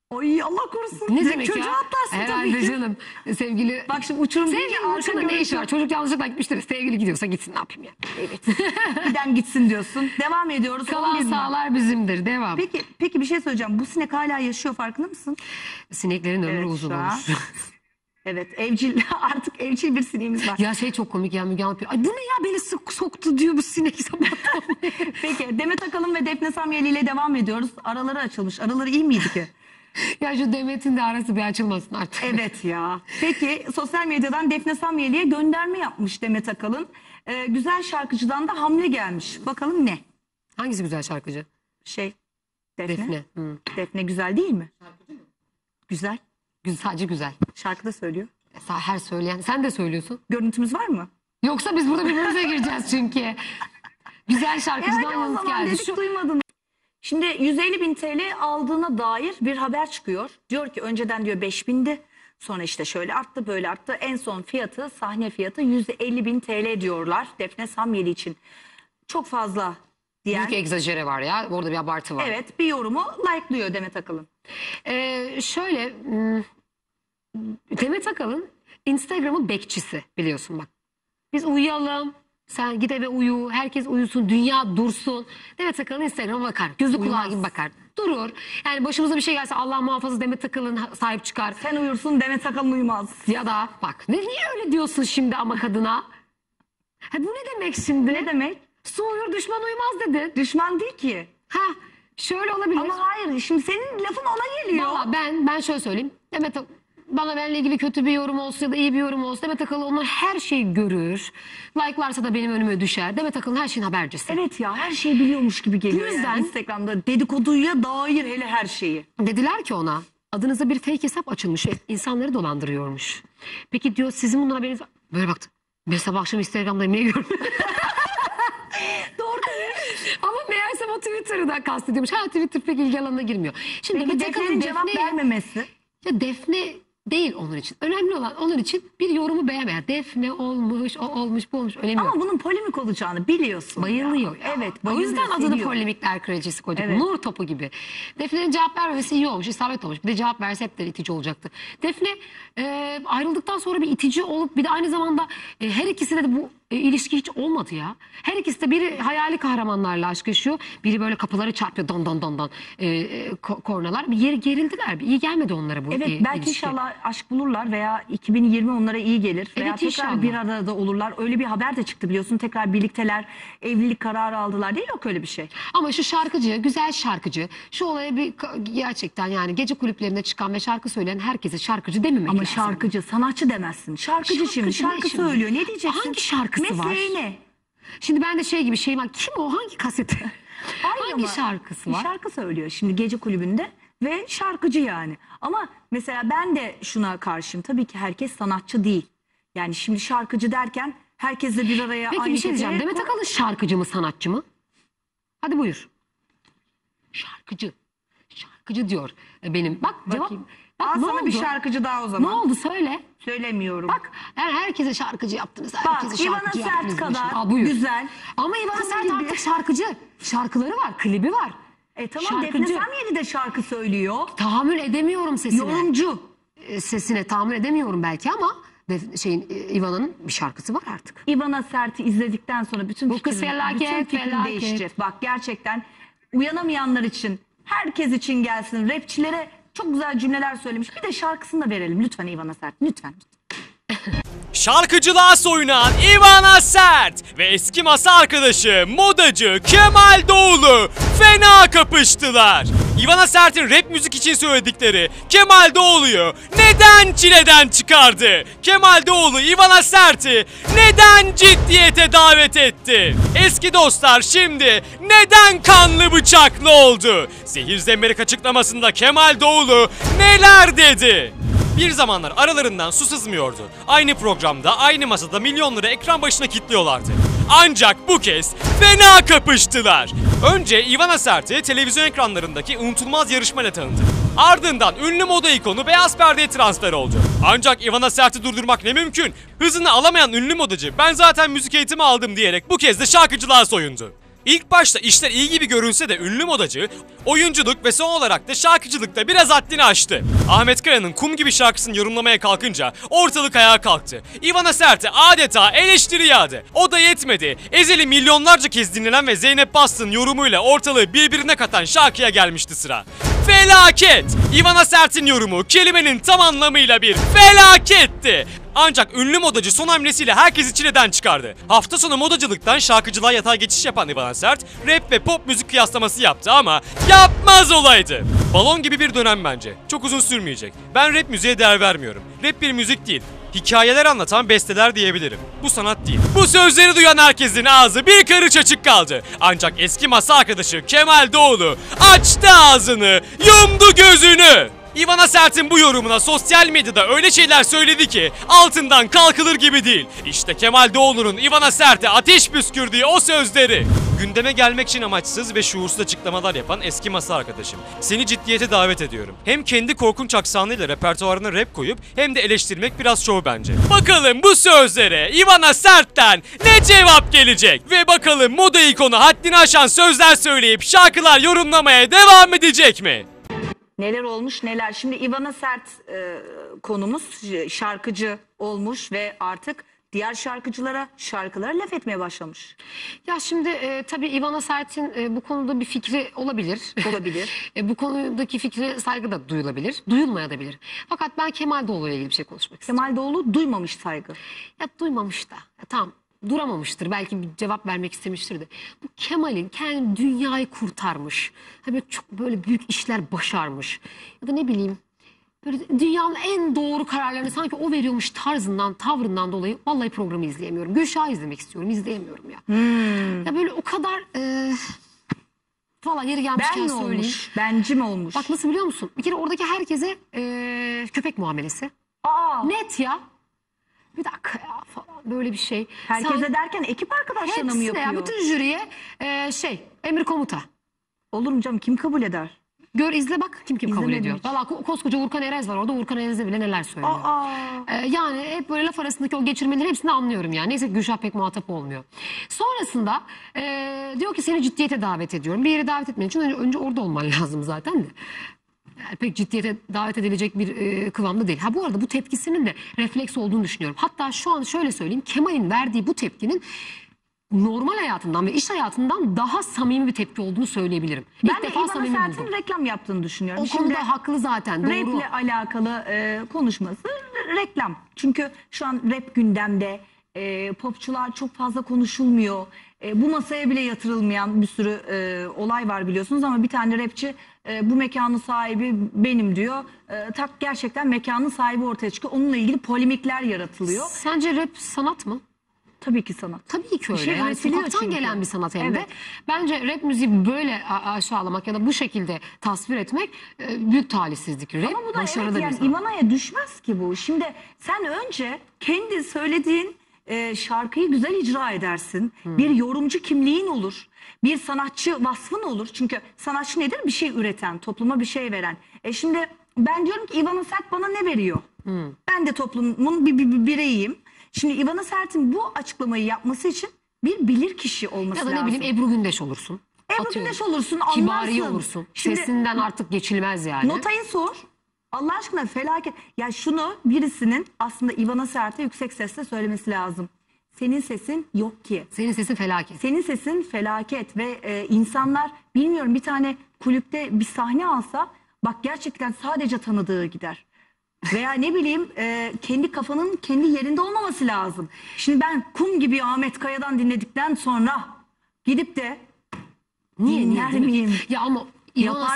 Ay Allah korusun. Ne Direkt demek çocuğa ya? atlarsın tabii Herhalde ki. canım. Sevgili... Bak şimdi uçurum deyince Sevgilinin arka uçurumda ne işi var? görüntü. Çocuk yanlışlıkla gitmiştir. Sevgili gidiyorsa gitsin, ne yapayım ya? Evet. Giden gitsin diyorsun. Devam ediyoruz. Kalan 11 Mart. sağlar bizimdir. Devam. Peki bir şey söyleyeceğim. Bu sinek hala yaşıyor, farkında mısın? Sineklerin ömrü Evet, uzun şu an. olur. Evet, evcil artık evcil bir sineğimiz var. Ya şey çok komik ya, Müge Anlı. Ay bu ne ya, beni soktu diyor bu sinek sabahtan. Peki Demet Akalın ve Defne Samyeli ile devam ediyoruz. Araları açılmış. Araları iyi miydi ki? Ya şu Demet'in de arası bir açılmasın artık. Evet ya. Peki sosyal medyadan Defne Samyeli'ye gönderme yapmış Demet Akalın. Güzel şarkıcıdan da hamle gelmiş. Bakalım ne? Hangisi güzel şarkıcı? Defne. Defne. Defne güzel değil mi? Şarkıcı mı? Güzel. Sadece güzel. Şarkıda söylüyor. Her söyleyen. Sen de söylüyorsun. Görüntümüz var mı? Yoksa biz burada birbirimize gireceğiz çünkü. Güzel şarkıcıdan yanıt geldi. Dedik, duymadınız. Şimdi 150.000 TL aldığına dair bir haber çıkıyor. Diyor ki önceden diyor 5.000'di. Sonra işte şöyle arttı böyle arttı. En son fiyatı, sahne fiyatı 150.000 TL diyorlar Defne Samyeli için. Çok fazla diyen. Büyük egzajere var ya. Orada bir abartı var. Evet, bir yorumu like'lıyor Demet Akalın. Şöyle Demet Akalın Instagram'ın bekçisi, biliyorsun bak. Biz uyuyalım. Sen git eve uyu. Herkes uyusun. Dünya dursun. Demet Akalın Instagram'a bakar. Gözü kulağı gibi bakar. Durur. Yani başımıza bir şey gelse Allah muhafaza Demet Akalın sahip çıkar. Sen uyursun, Demet Akalın uyumaz. Ya da bak niye öyle diyorsun şimdi ama kadına? Ha, bu ne demek şimdi? Ne demek? Su uyur düşman uyumaz dedi. Düşman değil ki. Ha, şöyle olabilir. Ama hayır, şimdi senin lafın ona geliyor. Valla ben şöyle söyleyeyim. Bana benimle ilgili kötü bir yorum olsun ya da iyi bir yorum olsun. Demet Akalın onlar her şeyi görür. Like'larsa da benim önüme düşer. Demet Akalın her şeyin habercisi. Evet ya, her şeyi biliyormuş gibi geliyor. Bu yüzden yani. Instagram'da dedikoduya dair hele her şeyi. Dediler ki ona, adınıza bir fake hesap açılmış ve insanları dolandırıyormuş. Peki diyor, sizin bundan haberiniz var. Böyle baktı. Ben sabah akşam Instagram'dayım, niye görmüyorum? Doğru değil. Ama meğersem o Twitter'da kastediyormuş. Ha, Twitter pek ilgi alanına girmiyor. Şimdi Peki Defne'nin cevap vermemesi? Ya Defne değil onun için. Önemli olan onun için bir yorumu beğenmeyen. Defne olmuş, o olmuş, bu olmuş. Önemli ama bunun polemik olacağını biliyorsun. Bayılıyor. Ya. Evet. O yüzden adını polemikler kraliçesi koyduk. Evet. Nur topu gibi. Defne'nin cevap vermemesi iyi olmuş, isabet olmuş. Bir de cevap verse hep de itici olacaktı. Defne ayrıldıktan sonra bir itici olup bir de aynı zamanda her ikisinde de bu ilişki hiç olmadı ya. Her ikisi de biri hayali kahramanlarla aşk yaşıyor. Biri böyle kapıları çarpıyor don don don don kornalar. Bir yeri gerildiler. Bir iyi gelmedi onlara bu ilişki. Belki inşallah aşk bulurlar veya 2020 onlara iyi gelir. Veya evet, tekrar inşallah bir arada olurlar. Öyle bir haber de çıktı biliyorsun. Tekrar birlikteler. Evlilik kararı aldılar. Değil, yok öyle bir şey. Ama şu şarkıcı, güzel şarkıcı, şu olaya bir gerçekten yani gece kulüplerine çıkan ve şarkı söyleyen herkese şarkıcı dememek ama lazım. Şarkıcı, sanatçı demezsin. Şarkıcı şimdi şarkı söylüyor. Ne diyeceksin? Hangi şarkısı mesleği var? Ne? Şimdi ben de şey var. Kim o? Hangi kaseti? Hangi şarkısı var? Şarkı söylüyor şimdi gece kulübünde ve şarkıcı yani. Ama mesela ben de şuna karşıyım. Tabii ki herkes sanatçı değil. Yani şimdi şarkıcı derken herkesle bir araya Peki aynı bir şey diyeceğim. Demet Akalın şarkıcı mı, sanatçı mı? Hadi buyur. Şarkıcı. Şarkıcı diyor benim. Bak cevap. Bak, ne oldu? Bir şarkıcı daha o zaman. Ne oldu söyle. Söylemiyorum. Bak yani herkese şarkıcı yaptınız. Herkese İvana şarkıcı Sert yaptınız. kadar güzel. Ama İvana Sert artık şarkıcı. Şarkıları var, klibi var. Tamam, Defne Samyeli de şarkı söylüyor. Tahammül edemiyorum sesine. Yorumcu. Sesine tahammül edemiyorum belki ama İvana'nın bir şarkısı var artık. İvana Sert'i izledikten sonra bütün fikrim değişecek. Bak gerçekten uyanamayanlar için, herkes için gelsin. Rapçilere çok güzel cümleler söylemiş. Bir de şarkısını da verelim lütfen İvana Sert. Lütfen. Şarkıcılığa soyunan İvana Sert ve eski masa arkadaşı modacı Kemal Doğulu fena kapıştılar. İvana Sert'in rap müzik için söyledikleri Kemal Doğulu'yu neden çileden çıkardı? Kemal Doğulu İvana Sert'i neden ciddiyete davet etti? Eski dostlar şimdi neden kanlı bıçaklı oldu? Zehir Zemberek açıklamasında Kemal Doğulu neler dedi? Bir zamanlar aralarından su sızmıyordu. Aynı programda, aynı masada milyonları ekran başına kilitliyorlardı. Ancak bu kez fena kapıştılar. Önce İvana Sert'i televizyon ekranlarındaki unutulmaz yarışmayla tanıdı. Ardından ünlü moda ikonu Beyaz Perde'ye transfer oldu. Ancak İvana Sert'i durdurmak ne mümkün? Hızını alamayan ünlü modacı "ben zaten müzik eğitimi aldım" diyerek bu kez de şarkıcılığa soyundu. İlk başta işler iyi gibi görünse de ünlü modacı oyunculuk ve son olarak da şarkıcılıkta biraz haddini aştı. Ahmet Kaya'nın Kum gibi şarkısını yorumlamaya kalkınca ortalık ayağa kalktı. Ivana Sert'e adeta eleştiri yağdı. O da yetmedi. Ezeli milyonlarca kez dinlenen ve Zeynep Bastık'ın yorumuyla ortalığı birbirine katan şarkıya gelmişti sıra. Felaket! Ivana Sert'in yorumu kelimenin tam anlamıyla bir felaketti. Ancak ünlü modacı son hamlesiyle herkesi çileden çıkardı. Hafta sonu modacılıktan şarkıcılığa yatay geçiş yapan Ivana Sert, rap ve pop müzik kıyaslaması yaptı ama yapmaz olaydı. Balon gibi bir dönem bence. Çok uzun sürmeyecek. Ben rap müziğe değer vermiyorum. Rap bir müzik değil. Hikayeler anlatan besteler diyebilirim. Bu sanat değil. Bu sözleri duyan herkesin ağzı bir karış açık kaldı. Ancak eski masa arkadaşı Kemal Doğulu açtı ağzını, yumdu gözünü. Ivana Sert'in bu yorumuna sosyal medyada öyle şeyler söyledi ki altından kalkılır gibi değil. İşte Kemal Doğulu'nun Ivana Sert'e ateş püskürdüğü o sözleri. Gündeme gelmek için amaçsız ve şuursuz açıklamalar yapan eski masa arkadaşım. Seni ciddiyete davet ediyorum. Hem kendi korkunç aksanıyla repertuarına rap koyup hem de eleştirmek biraz şov bence. Bakalım bu sözlere Ivana Sert'ten ne cevap gelecek? Ve bakalım moda ikonu haddini aşan sözler söyleyip şarkılar yorumlamaya devam edecek mi? Neler olmuş neler. Şimdi Ivana Sert konumuz şarkıcı olmuş ve artık diğer şarkılara laf etmeye başlamış. Ya şimdi tabii Ivana Sert'in bu konuda bir fikri olabilir. Olabilir. Bu konudaki fikre saygı da duyulabilir. Duyulmayabilir. Fakat ben Kemal Doğulu'yla ilgili bir şey konuşmak istiyorum. Kemal Doğulu duymamış saygı. Ya duymamış da. Ya, tamam. Duramamıştır. Belki bir cevap vermek istemiştir de. Bu Kemal'in kendi dünyayı kurtarmış. Hani çok böyle büyük işler başarmış. Ya da ne bileyim böyle dünyanın en doğru kararlarını sanki o veriyormuş tarzından, tavrından dolayı vallahi programı izleyemiyorum. Gülşah'ı izlemek istiyorum. İzleyemiyorum ya. Ya böyle o kadar valla yeri gelmişken söyleyeyim. Olmuş? Bence mi olmuş? Bak nasıl biliyor musun? Bir kere oradaki herkese köpek muamelesi. Net ya. Bir dakika ya falan böyle bir şey. Herkese derken ekip arkadaşlarına mı yapıyor? Ya, bütün jüriye emir komuta. Olur mu canım, kim kabul eder? Gör izle bak kim kabul İzlemedim ediyor. hiç. Valla koskoca Urkan Erez var orada, Urkan Erez'de bile neler söylüyor. Yani hep böyle laf arasındaki o geçirmeleri hepsini anlıyorum yani. Neyse Gülşah pek muhatap olmuyor. Sonrasında diyor ki seni ciddiyete davet ediyorum. Bir yere davet etmen için önce orada olman lazım zaten de. Yani pek ciddiyete davet edilecek bir kıvamda değil. Ha bu arada bu tepkisinin de refleks olduğunu düşünüyorum. Hatta şu an şöyle söyleyeyim, Kemal'in verdiği bu tepkinin normal hayatından ve iş hayatından daha samimi bir tepki olduğunu söyleyebilirim. Ben de Ivana Sert'in reklam yaptığını düşünüyorum. O konuda haklı zaten, doğru. Rap'le alakalı konuşması reklam. Çünkü şu an rap gündemde, popçular çok fazla konuşulmuyor. Bu masaya bile yatırılmayan bir sürü olay var biliyorsunuz ama bir tane rapçi bu mekanın sahibi benim diyor. Tak gerçekten mekanın sahibi ortaya çıkıyor. Onunla ilgili polemikler yaratılıyor. Sence rap sanat mı? Tabii ki sanat. Tabii ki öyle. şey Yani üretiliyor sokaktan çünkü. gelen bir sanat hem de. Evet. Bence rap müziği böyle aşağılamak ya da bu şekilde tasvir etmek büyük talihsizlik. Rap Ama bu da başarılı evet bir yani sanat. Ivana'ya düşmez ki bu. Şimdi sen önce kendi söylediğin şarkıyı güzel icra edersin. Bir yorumcu kimliğin olur. Bir sanatçı vasfın olur. Çünkü sanatçı nedir? Bir şey üreten, topluma bir şey veren. Şimdi ben diyorum ki Ivana Sert bana ne veriyor? Ben de toplumun bir bireyiyim. Şimdi Ivana Sert'in bu açıklamayı yapması için bir bilirkişi olması lazım. Ya da ne bileyim Ebru Gündeş olursun. Ebru Gündeş olursun, anlarsın. Kibariye olursun. Şimdi, sesinden artık geçilmez yani. Notayı sor. Allah aşkına felaket. Ya şunu birisinin aslında Ivana Sert'e yüksek sesle söylemesi lazım. Senin sesin yok ki. Senin sesin felaket. Senin sesin felaket ve insanlar bilmiyorum bir tane kulüpte bir sahne alsa bak gerçekten sadece tanıdığı gider. Veya ne bileyim kendi kafanın kendi yerinde olmaması lazım. Şimdi ben Kum gibi Ahmet Kaya'dan dinledikten sonra gidip de dinler miyim? Ya ama Ivana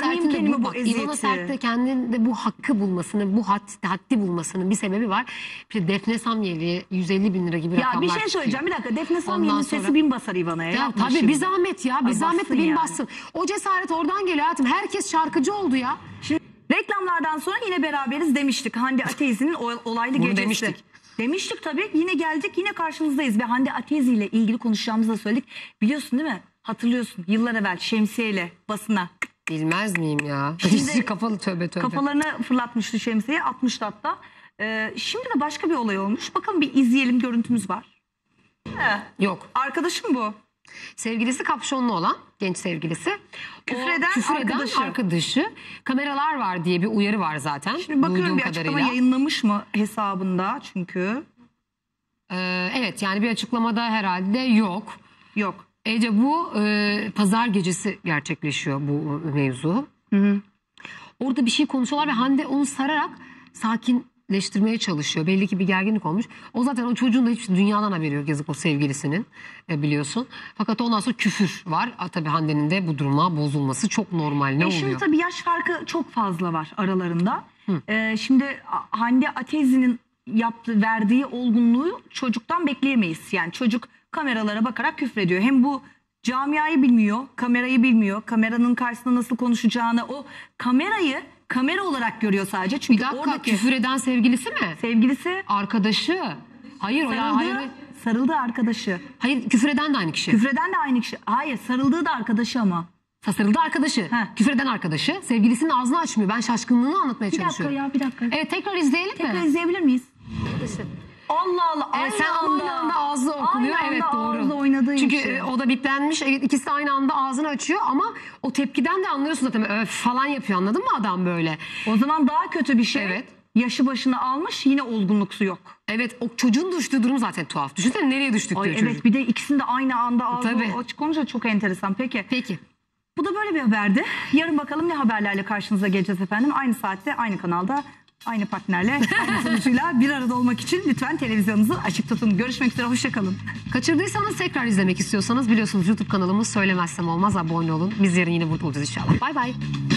Sert'te kendinde bu hakkı bulmasının, bu haddi bulmasının bir sebebi var. Bir Defne Samyeli'ye 150 bin lira gibi rakamlar çıkıyor. Ya bir şey söyleyeceğim bir dakika. Defne Samyeli'nin sesi bin basar Ivana'ya. Ya tabii bir zahmet ya. Bir zahmet de bin bassın. O cesaret oradan geliyor hayatım. Herkes şarkıcı oldu ya. Şimdi reklamlardan sonra yine beraberiz demiştik. Hande Ateizi'nin olaylı Bunu gecesi. Demiştik tabii. Yine geldik yine karşınızdayız. Ve Hande Ateizi ile ilgili konuşacağımızı da söyledik. Biliyorsun değil mi? Hatırlıyorsun yıllar evvel şemsiyeyle basına. Bilmez miyim ya? Kafalı tövbe. Kafalarına fırlatmıştı şemsiye, atmıştı hatta. Şimdi de başka bir olay olmuş. Bakalım bir izleyelim, görüntümüz var. Yok. Arkadaşım bu. Sevgilisi kapşonlu olan genç sevgilisi. Küfreden arkadaşı. Kameralar var diye bir uyarı var zaten. Şimdi bakıyorum duyduğum bir açıklama kadarıyla. yayınlamış mı hesabında çünkü. Evet yani bir açıklamada herhalde yok. Yok. Ece bu pazar gecesi gerçekleşiyor bu mevzu. Orada bir şey konuşuyorlar ve Hande onu sararak sakinleştirmeye çalışıyor. Belli ki bir gerginlik olmuş. O zaten o çocuğun da hiç dünyadan haberi yok yazık o sevgilisinin biliyorsun. Fakat ondan sonra küfür var. Tabii Hande'nin de bu duruma bozulması çok normal. Ne oluyor? Şimdi tabii yaş farkı çok fazla var aralarında. Şimdi Hande Atezi'nin verdiği olgunluğu çocuktan bekleyemeyiz. Yani çocuk kameralara bakarak küfrediyor. Hem bu camiayı bilmiyor, kamerayı bilmiyor. Kameranın karşısında nasıl konuşacağını, o kamerayı kamera olarak görüyor sadece. Çünkü bir dakika oradaki küfür eden sevgilisi mi? Sevgilisi. Arkadaşı. Hayır hayır. Sarıldığı arkadaşı. Hayır küfreden de aynı kişi. Küfreden de aynı kişi. Hayır sarıldığı da arkadaşı ama. Sarıldığı arkadaşı. Küfreden arkadaşı. Sevgilisinin ağzını açmıyor. Ben şaşkınlığını anlatmaya çalışıyorum. Bir dakika. Evet tekrar izleyelim mi? Tekrar izleyebilir miyiz? Allah Allah. Evet, sen aynı anda ağzı okunuyor. Aynı Evet anda doğru. ağzı oynadığı Çünkü için. o da biplenmiş. İkisi de aynı anda ağzını açıyor ama o tepkiden de anlıyorsun zaten. Öf falan yapıyor anladın mı adam böyle? O zaman daha kötü bir şey. Evet. Yaşı başını almış yine olgunluksu yok. Evet o çocuğun düştüğü durum zaten tuhaf. Düşünsene nereye düştükleri çocuk. Evet bir de ikisinin de aynı anda ağzı Tabii. açık olunca çok enteresan. Peki. Bu da böyle bir haberdi. Yarın bakalım ne haberlerle karşınıza geleceğiz efendim. Aynı saatte, aynı kanalda, aynı partnerle, aynı sonucuyla bir arada olmak için lütfen televizyonunuzu açık tutun. Görüşmek üzere, hoşçakalın. Kaçırdıysanız tekrar izlemek istiyorsanız biliyorsunuz YouTube kanalımız Söylemezsem Olmaz, abone olun. Biz yarın yine burada olacağız inşallah. Bay bay.